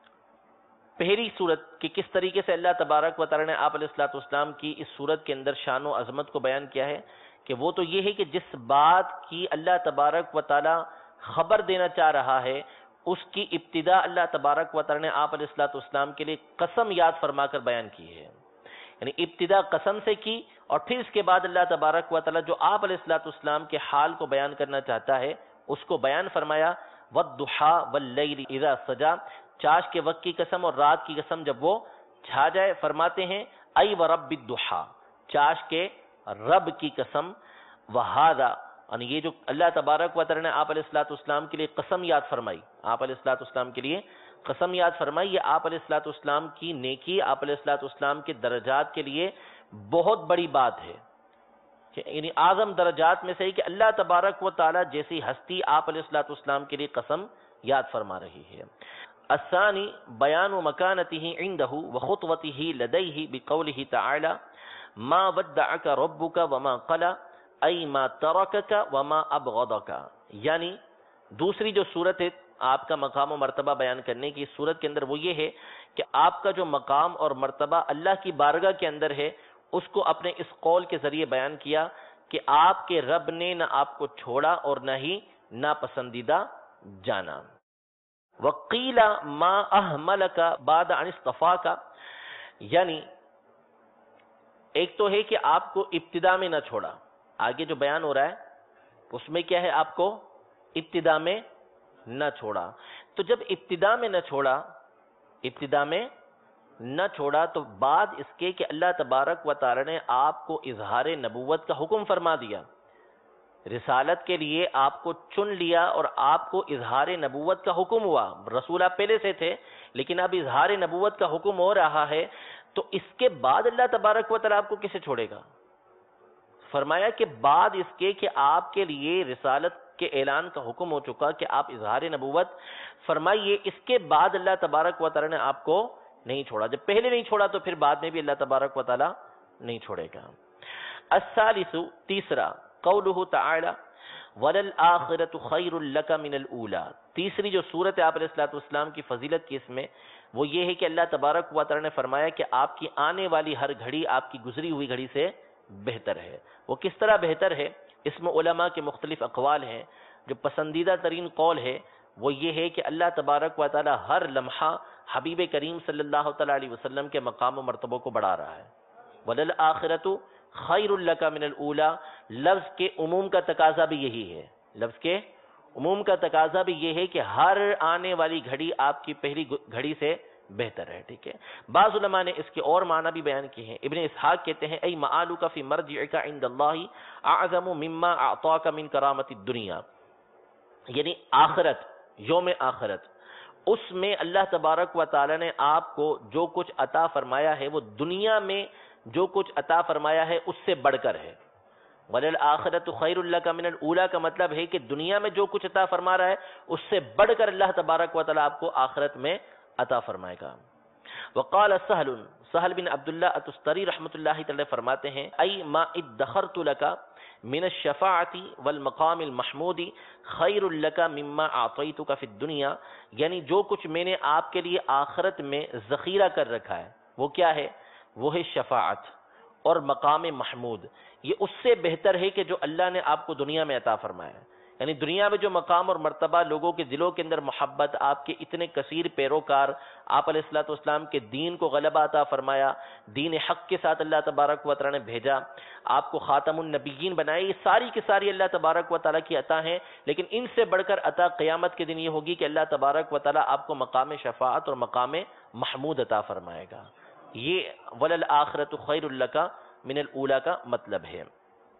پہلی صورت کہ کس طریقے سے اللہ تبارک و تعالی نے آپ علیہ الصلوۃ والسلام کی اس صورت کے اندر شان و عظمت کو بیان کیا ہے، کہ وہ تو یہ ہے کہ جس بات کی اللہ تبارک و تعالی خبر دینا چاہ رہا ہے، اس کی ابتدا اللہ تبارک و تعالی نے آپ علیہ الصلوۃ والسلام کے لیے قسم یاد فرما کر بیان کی ہے. یعنی ابتدا قسم سے کی، اور پھر اس کے بعد اللہ تبارک و تعالی جو آپ علیہ الصلوۃ والسلام کے حال کو بیان کرنا چاہتا ہے اس کو بیان فرمایا. والضحى واللیل اذا سجى، چاش کے وقت کی قسم اور رات کی قسم جب وہ چھا جائے. فرماتے ہیں ای ورب الضحى، چاش کے رب کی قسم. وہذا، یعنی یہ جو اللہ تبارک و تعالی نے آپ علیہ الصلوۃ والسلام کے لیے قسم یاد فرمائی، آپ علیہ الصلوۃ والسلام کے لیے قسم یاد فرمائی، یہ آپ علیہ الصلوۃ والسلام کی نیکی، آپ علیہ الصلوۃ والسلام کے درجات کے لیے بہت بڑی بات ہے. یعنی اعظم درجات میں سے ہی کہ اللہ تبارک و تعالی جیسی ہستی آپ علیہ الصلوۃ والسلام کے لیے قسم یاد فرما رہی ہے. الثانی بیان مکانته عنده وخطوته لديه بقوله تعالی ما ودعك ربك وما قلى ای ما ترکك وما ابغضك. یعنی دوسری جو صورت ہے آپ کا مقام و مرتبہ بیان کرنے کی، اس صورت کے اندر وہ یہ ہے کہ آپ کا جو مقام اور مرتبہ اللہ کی بارگاہ کے اندر ہے، اس کو اپنے اس قول کے ذریعے بیان کیا کہ آپ کے رب نے نہ آپ کو چھوڑا اور نہ ہی ناپسندیدہ جانا. وقیل ما احملک بعد ان اصطفاک، یعنی ایک تو ہے کہ آپ کو ابتدا میں نہ چھوڑا. آگے جو بیان ہو رہا ہے اس میں کیا ہے؟ آپ کو ابتدا میں نہ چھوڑا. تو جب ابتدا میں نہ چھوڑا ابتدا میں نہ چھوڑا تو بعد اس کے کہ اللہ تبارک و تعالی نے آپ کو اظہار نبوت کا حکم فرما دیا، رسالت کے لیے آپ کو چن لیا اور آپ کو اظہار نبوت کا حکم ہوا. رسول آپ پہلے سے تھے لیکن اب اظہار نبوت کا حکم ہو رہا ہے، تو اس کے بعد اللہ تبارک و تعالی آپ کو کسے چھوڑے گا؟ فرمایا کہ بعد اس کے کہ آپ کے لیے رسالت کے اعلان کا حکم ہو چکا کہ آپ اظہار نبوت فرمائیے، اس کے بعد اللہ تبارک و تعالی نے آپ کو نہیں چھوڑا. جب پہلے نہیں چھوڑا تو پھر بعد میں بھی اللہ تبارک و تعالی نہیں چھوڑے گا. الثالث، تیسرا، قولہ تعالی وَلَلْآخِرَةُ خَيْرٌ لَكَ مِنَ الْأُولَى. تیسری جو صورت ہے آپ علیہ الصلوۃ والسلام کی فضیلت کی، اس میں وہ یہ ہے کہ اللہ تبارک و تعالی نے فرمایا کہ آپ کی آنے والی ہر گھڑی آپ کی گزری ہوئی گھڑی سے بہتر ہے. وہ کس طرح بہتر ہے؟ اس میں علماء کے مختلف اقوال ہیں. جو پسندیدہ ترین قول ہے وہ یہ ہے کہ اللہ تبارک و تعالی ہر لمحہ حبیب کریم صلی اللہ تعالی علیہ وسلم کے مقام و مرتبوں کو بڑھا رہا ہے. وَلَلْآخِرَةُ خَيْرٌ لَكَ مِنَ الْأُولَى، لفظ کے عموم کا تقاضا بھی یہی ہے. لفظ کے عموم کا تقاضا بھی یہ ہے کہ ہر آنے والی گھڑی آپ کی پہلی گھڑی سے بہتر ہے. ٹھیک ہے. بعض علماء نے اس کے اور معنی بھی بیان کیے ہیں. ابن اسحاق کہتے ہیں ای معالک فی مرجعک عند اللہ اعظم مما اعطاک من کرامت الدنیا، یعنی آخرت، یوم آخرت، اس میں اللہ تبارک و تعالی نے آپ کو جو کچھ عطا فرمایا ہے وہ دنیا میں جو کچھ عطا فرمایا ہے اس سے بڑھ کر ہے. وَلَلْآخِرَةُ خَيْرٌ لَكَ مِنَ الْأُولَى کا مطلب ہے کہ دنیا میں جو کچھ عطا فرما رہا ہے اس سے بڑھ کر اللہ تبارک و تعالی آپ کو آخرت میں عطا فرمائے گا. وقال سہل، سہل بن عبداللہ التستری رحمۃ اللہ تعالی فرماتے ہیں ای ما ادخرت لک من الشفاعت والمقام المحمود خیر لک مما اعطیتک فی الدنیا، یعنی جو کچھ میں نے آپ کے لیے آخرت میں ذخیرہ کر رکھا ہے وہ کیا ہے؟ وہ ہے شفاعت اور مقام محمود. یہ اس سے بہتر ہے کہ جو اللہ نے آپ کو دنیا میں عطا فرمایا ہے. یعنی دنیا میں جو مقام اور مرتبہ، لوگوں کے دلوں کے اندر محبت، آپ کے اتنے کثیر پیروکار، آپ علیہ الصلوۃ والسلام کے دین کو غلبہ عطا فرمایا، دین حق کے ساتھ اللہ تبارک و تعالی نے بھیجا، آپ کو خاتم النبیین بنائے، یہ ساری کی ساری اللہ تبارک و تعالی کی عطا ہیں. لیکن ان سے بڑھ کر عطا قیامت کے دن یہ ہوگی کہ اللہ تبارک و تعالی آپ کو مقام شفاعت اور مقام محمود عطا فرمائے گا. یہ وَلَلْآخِرَةُ خَيْرٌ لَكَ مِنَ الْأُولَى کا مطلب ہے.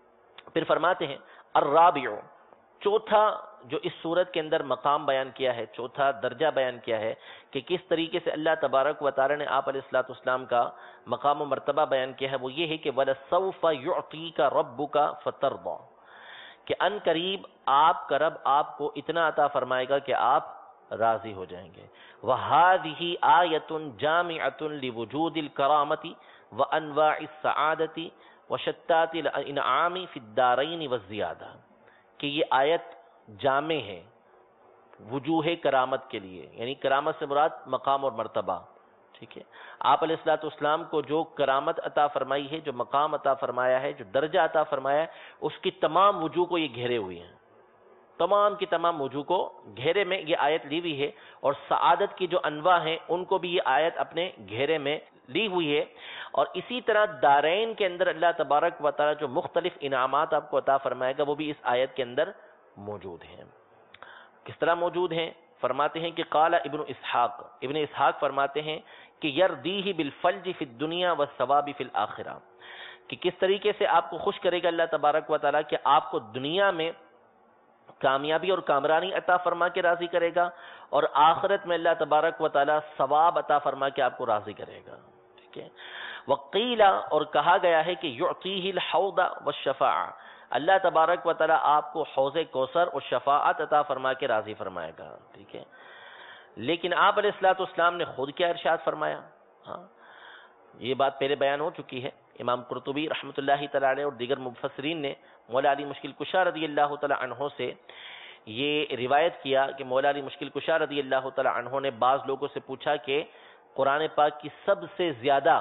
پھر فرماتے ہیں الرابع، چوتھا جو اس صورت کے اندر مقام بیان کیا ہے، چوتھا درجہ بیان کیا ہے کہ کس طریقے سے اللہ تبارک و تعالی نے آپ علیہ الصلوۃ والسلام کا مقام و مرتبہ بیان کیا ہے، وہ یہ ہے کہ وَلَسَوْفَ يُعْطِيكَ رَبُّكَ فَتَرْضَى، کہ ان قریب آپ کا رب آپ کو اتنا عطا فرمائے گا کہ آپ راضی ہو جائیں گے۔ وَهَذِهِ آیَةٌ جَامِعَةٌ لِوُجُودِ الْكَرَامَةِ وَأَنْوَاعِ السَّعَادَةِ وَشَتَّاتِ الْإِنْعَامِ فِي الدَّارَيْنِ وَالزِّيَادَةِ، کہ یہ آیت جامع ہے وجوہ کرامت کے لیے، یعنی کرامت سے مراد مقام اور مرتبہ، ٹھیک ہے۔ آپ علیہ الصلوۃ والسلام کو جو کرامت عطا فرمائی ہے، جو مقام عطا فرمایا ہے، جو درجہ عطا فرمایا ہے، اس کی تمام وجوہ کو یہ گھیرے ہوئے ہیں، تمام کی تمام وجوہ کو گھیرے میں یہ آیت لی ہوئی ہے، اور سعادت کی جو انواع ہیں ان کو بھی یہ آیت اپنے گھیرے میں لی ہوئی ہے۔ اور اسی طرح دارین کے اندر اللہ تبارک و تعالی جو مختلف انعامات آپ کو عطا فرمائے گا وہ بھی اس آیت کے اندر موجود ہیں۔ کس طرح موجود ہیں؟ فرماتے ہیں کہ قال ابن اسحاق، ابن اسحاق فرماتے ہیں کہ یردیہ بالفلج فی الدنیا والثواب فی الآخرہ، کہ کس طریقے سے آپ کو خوش کرے گا اللہ تبارک و تعالی کہ آپ کو دنیا میں کامیابی اور کامرانی عطا فرما کے راضی کرے گا، اور آخرت میں اللہ تبارک و تعالی ثواب عطا فرما کے آپ کو راضی کرے گا، ٹھیک ہے۔ وقیل، اور کہا گیا ہے کہ یعطیہ الحوض والشفاعہ، اللہ تبارک و تعالی آپ کو حوض کوثر اور شفاعت عطا فرما کے راضی فرمائے گا، ٹھیک ہے۔ لیکن آپ علیہ الصلوۃ والسلام نے خود کیا ارشاد فرمایا؟ ہاں یہ بات پہلے بیان ہو چکی ہے، امام قرطبی رحمۃ اللہ تعالی علیہ اور دیگر مفسرین نے مولا علی مشکل کشا رضی اللہ تعالی عنہ سے یہ روایت کیا کہ مولا علی مشکل کشا رضی اللہ تعالی عنہ نے بعض لوگوں سے پوچھا کہ قرآن پاک کی سب سے زیادہ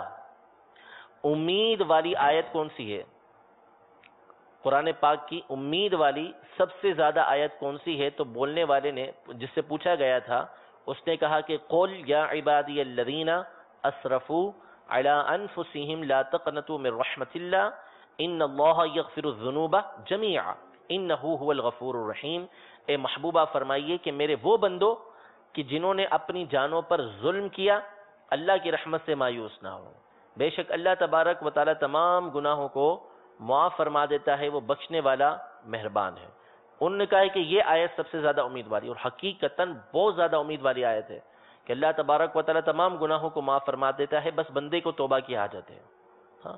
امید والی آیت کون سی ہے؟ قرآن پاک کی امید والی سب سے زیادہ آیت کون سی ہے؟ تو بولنے والے نے، جس سے پوچھا گیا تھا، اس نے کہا کہ قل یا عبادی الذین اسرفوا علی انفسہم لا تقنطوا من رحمت اللہ ان اللہ یغفر الذنوب جمیعا انہ هو الغفور الرحیم، اے محبوبہ فرمائیے کہ میرے وہ بندو کہ جنہوں نے اپنی جانوں پر ظلم کیا اللہ کی رحمت سے مایوس نہ ہو، بے شک اللہ تبارک و تعالی تمام گناہوں کو معاف فرما دیتا ہے، وہ بخشنے والا مہربان ہے۔ انہوں نے کہا ہے کہ یہ آیت سب سے زیادہ امید والی، اور حقیقتاً بہت زیادہ امید والی آیت ہے کہ اللہ تبارک و تعالی تمام گناہوں کو معاف فرما دیتا ہے، بس بندے کو توبہ کی حاجت ہے۔ ہاں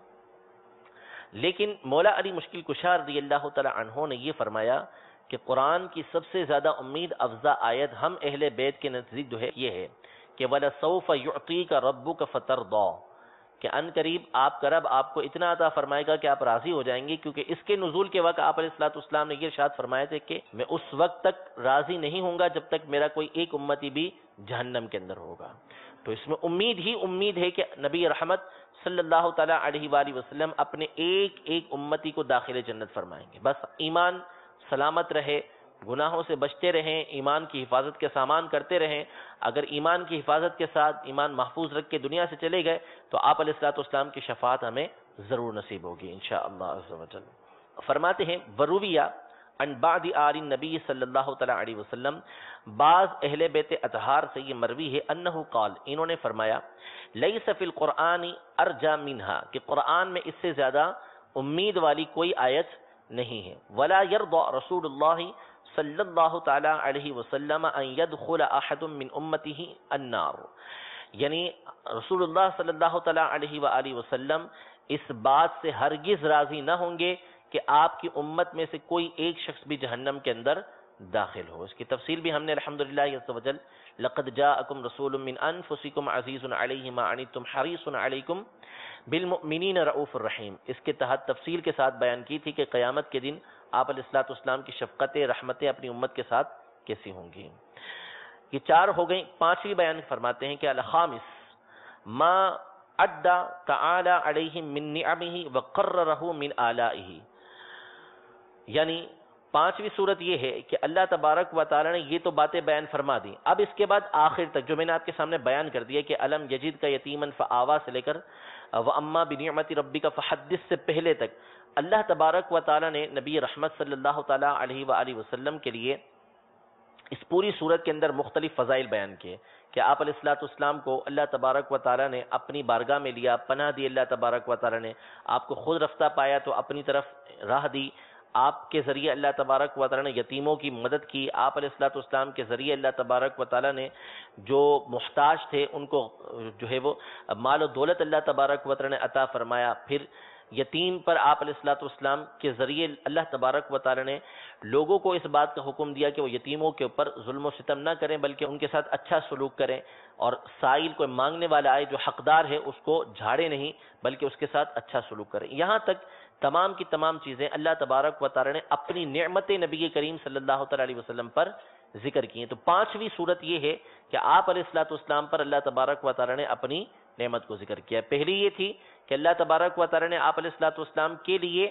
لیکن مولا علی مشکل کشا رضی اللہ تعالی عنہ نے یہ فرمایا کہ قرآن کی سب سے زیادہ امید افزا آیت ہم اہل بیت کے نزدیک جو ہے یہ ہے کہ وَلَسَوْفَ يُعْطِيكَ رَبُّكَ فَتَرْضَى، کہ ان قریب آپ کا رب آپ کو اتنا عطا فرمائے گا کہ آپ راضی ہو جائیں گے، کیونکہ اس کے نزول کے وقت آپ علیہ الصلوۃ والسلام نے یہ ارشاد فرمایا تھے کہ میں اس وقت تک راضی نہیں ہوں گا جب تک میرا کوئی ایک امتی بھی جہنم کے اندر ہوگا۔ تو اس میں امید ہی امید ہے کہ نبی رحمت صلی اللہ تعالی علیہ وآلہ وسلم اپنے ایک ایک امتی کو داخل جنت فرمائیں گے، بس ایمان سلامت رہے، گناہوں سے بچتے رہیں، ایمان کی حفاظت کے سامان کرتے رہیں۔ اگر ایمان کی حفاظت کے ساتھ ایمان محفوظ رکھ کے دنیا سے چلے گئے تو آپ علیہ الصلوۃ والسلام کی شفاعت ہمیں ضرور نصیب ہوگی انشاءاللہ عز و جل۔ فرماتے ہیں ورویہ عن بعض آل النبی صلی اللہ تعالی علیہ وسلم، بعض اہل بیت اطہار سے یہ مروی ہے، انہ قال، انہوں نے فرمایا لیس فی القرآن ارجا منہا، کہ قرآن میں اس سے زیادہ امید والی کوئی آیت نہیں ہے۔ ولا یرضى رسول اللہ صلی اللہ تعالی علیہ وسلم ان يدخل احد من امته النار، یعنی رسول اللہ صلی اللہ تعالی علیہ وآلہ وسلم اس بات سے ہرگز راضی نہ ہوں گے کہ آپ کی امت میں سے کوئی ایک شخص بھی جہنم کے اندر داخل ہو۔ اس کی تفصیل بھی ہم نے الحمدللہ عز و جل لقد جاءکم رسول من انفسکم عزیز علیہ ما عنتم حریص علیکم بالمؤمنین رؤوف الرحیم، اس کے تحت تفصیل کے ساتھ بیان کی تھی کہ قیامت کے دن آپ علیہ الصلوۃ والسلام کی شفقتیں رحمتیں اپنی امت کے ساتھ کیسی ہوں گی۔ یہ چار ہو گئیں۔ پانچویں بیان فرماتے ہیں کہ الخامس ما ادى تعالی علیہ من نعمہ وقررہ من آلائہ، یعنی پانچویں صورت یہ ہے کہ اللہ تبارک و تعالی نے یہ تو باتیں بیان فرما دی، اب اس کے بعد آخر تک جو میں نے آپ کے سامنے بیان کر دیا کہ الم یجد کا یتیما فآوا سے لے کر واما بنعمت ربک فحدث سے پہلے تک اللہ تبارک و تعالی نے نبی رحمت صلی اللہ تعالی علیہ وآلہ وسلم کے لیے اس پوری صورت کے اندر مختلف فضائل بیان کیے کہ آپ علیہ الصلوۃ والسلام کو اللہ تبارک و تعالی نے اپنی بارگاہ میں لیا، پناہ دی اللہ تبارک و تعالی نے، آپ کو خود رفتہ پایا تو اپنی طرف راہ دی، آپ کے ذریعے اللہ تبارک و تعالیٰ نے یتیموں کی مدد کی، آپ علیہ الصلوۃ والسلام کے ذریعے اللہ تبارک و تعالیٰ نے جو محتاج تھے ان کو جو ہے وہ مال و دولت اللہ تبارک و تعالیٰ نے عطا فرمایا، پھر یتیم پر آپ علیہ الصلوۃ والسلام کے ذریعے اللہ تبارک و تعالیٰ نے لوگوں کو اس بات کا حکم دیا کہ وہ یتیموں کے اوپر ظلم و ستم نہ کریں بلکہ ان کے ساتھ اچھا سلوک کریں، اور سائل کوئی مانگنے والا آئے جو حقدار ہے اس کو جھاڑے نہیں بلکہ اس کے ساتھ اچھا سلوک کریں۔ یہاں تک تمام کی تمام چیزیں اللہ تبارک و تعالیٰ نے اپنی نعمت نبی کریم صلی اللہ تعالیٰ علیہ وسلم پر ذکر کی ہیں۔ تو پانچویں صورت یہ ہے کہ آپ علیہ الصلوۃ والسلام پر اللہ تبارک و تعالیٰ نے اپنی نعمت کو ذکر کیا۔ پہلی یہ تھی کہ اللہ تبارک و تعالیٰ نے آپ علیہ الصلوۃ والسلام کے لیے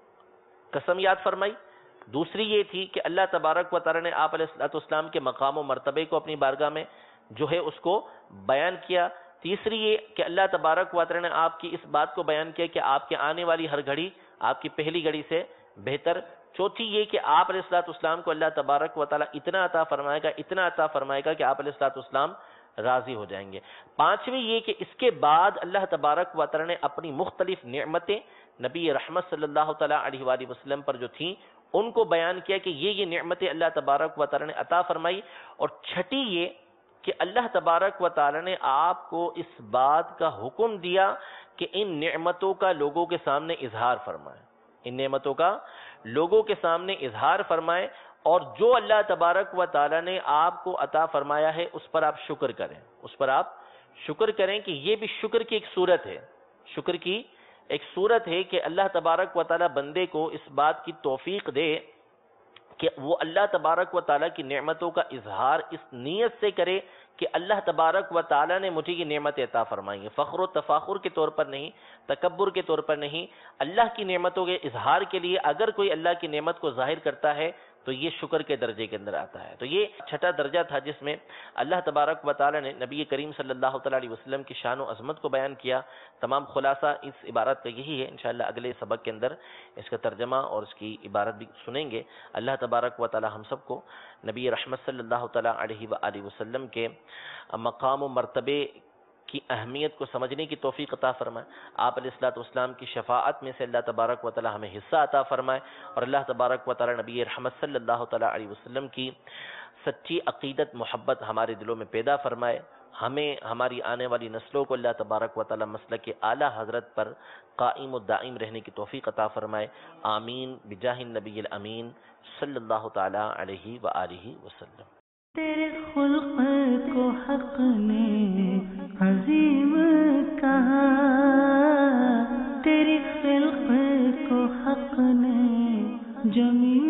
قسم یاد فرمائی، دوسری یہ تھی کہ اللہ تبارک و تعالیٰ نے آپ علیہ الصلوۃ والسلام کے مقام و مرتبے کو اپنی بارگاہ میں جو ہے اس کو بیان کیا، تیسری یہ کہ اللہ تبارک و تعالیٰ نے آپ کی اس بات کو بیان کیا کہ آپ کے آنے والی ہر گھڑی آپ کی پہلی گھڑی سے بہتر، چوتھی یہ کہ آپ علیہ الصلوۃ والسلام کو اللہ تبارک و تعالیٰ اتنا عطا فرمائے گا اتنا عطا فرمائے گا کہ آپ علیہ الصلوۃ والسلام راضی ہو جائیں گے، پانچویں یہ کہ اس کے بعد اللہ تبارک و تعالیٰ نے اپنی مختلف نعمتیں نبی رحمت صلی اللہ تعالیٰ علیہ وآلہ وسلم پر جو تھیں ان کو بیان کیا کہ یہ یہ نعمتیں اللہ تبارک و تعالیٰ نے عطا فرمائی، اور چھٹی یہ کہ اللہ تبارک و تعالیٰ نے آپ کو اس بات کا حکم دیا کہ ان نعمتوں کا لوگوں کے سامنے اظہار فرمائے، ان نعمتوں کا لوگوں کے سامنے اظہار فرمائے، اور جو اللہ تبارک و تعالیٰ نے آپ کو عطا فرمایا ہے اس پر آپ شکر کریں، اس پر آپ شکر کریں کہ یہ بھی شکر کی ایک صورت ہے، شکر کی ایک صورت ہے کہ اللہ تبارک و تعالیٰ بندے کو اس بات کی توفیق دے کہ وہ اللہ تبارک و تعالیٰ کی نعمتوں کا اظہار اس نیت سے کرے کہ اللہ تبارک و تعالیٰ نے مجھے یہ نعمت عطا فرمائی ہے، فخر و تفاخر کے طور پر نہیں، تکبر کے طور پر نہیں، اللہ کی نعمتوں کے اظہار کے لیے اگر کوئی اللہ کی نعمت کو ظاہر کرتا ہے تو یہ شکر کے درجے کے اندر آتا ہے۔ تو یہ چھٹا درجہ تھا جس میں اللہ تبارک و تعالیٰ نے نبی کریم صلی اللہ تعالیٰ علیہ وسلم کی شان و عظمت کو بیان کیا۔ تمام خلاصہ اس عبارت کا یہی ہے، انشاءاللہ اگلے سبق کے اندر اس کا ترجمہ اور اس کی عبارت بھی سنیں گے۔ اللہ تبارک و تعالیٰ ہم سب کو نبی رحمت صلی اللہ تعالیٰ علیہ وآلہ وسلم کے مقام و مرتبے کی اہمیت کو سمجھنے کی توفیق عطا فرمائے، آپ علیہ الصلوۃ والسلام کی شفاعت میں سے اللہ تبارک و تعالی ہمیں حصہ عطا فرمائے، اور اللہ تبارک و تعالی نبی رحمت صلی اللہ تعالی علیہ وسلم کی سچی عقیدت محبت ہمارے دلوں میں پیدا فرمائے، ہمیں ہماری آنے والی نسلوں کو اللہ تبارک و تعالی مسلک اعلیٰ حضرت پر قائم و دائم رہنے کی توفیق عطا فرمائے، آمین بجاہ النبی الامین صلی اللہ تعالی علیہ وآلہ وسلم۔ تیرے خلق کو حق نے عظیم کہا، تیری خلق کو حق نے جمیل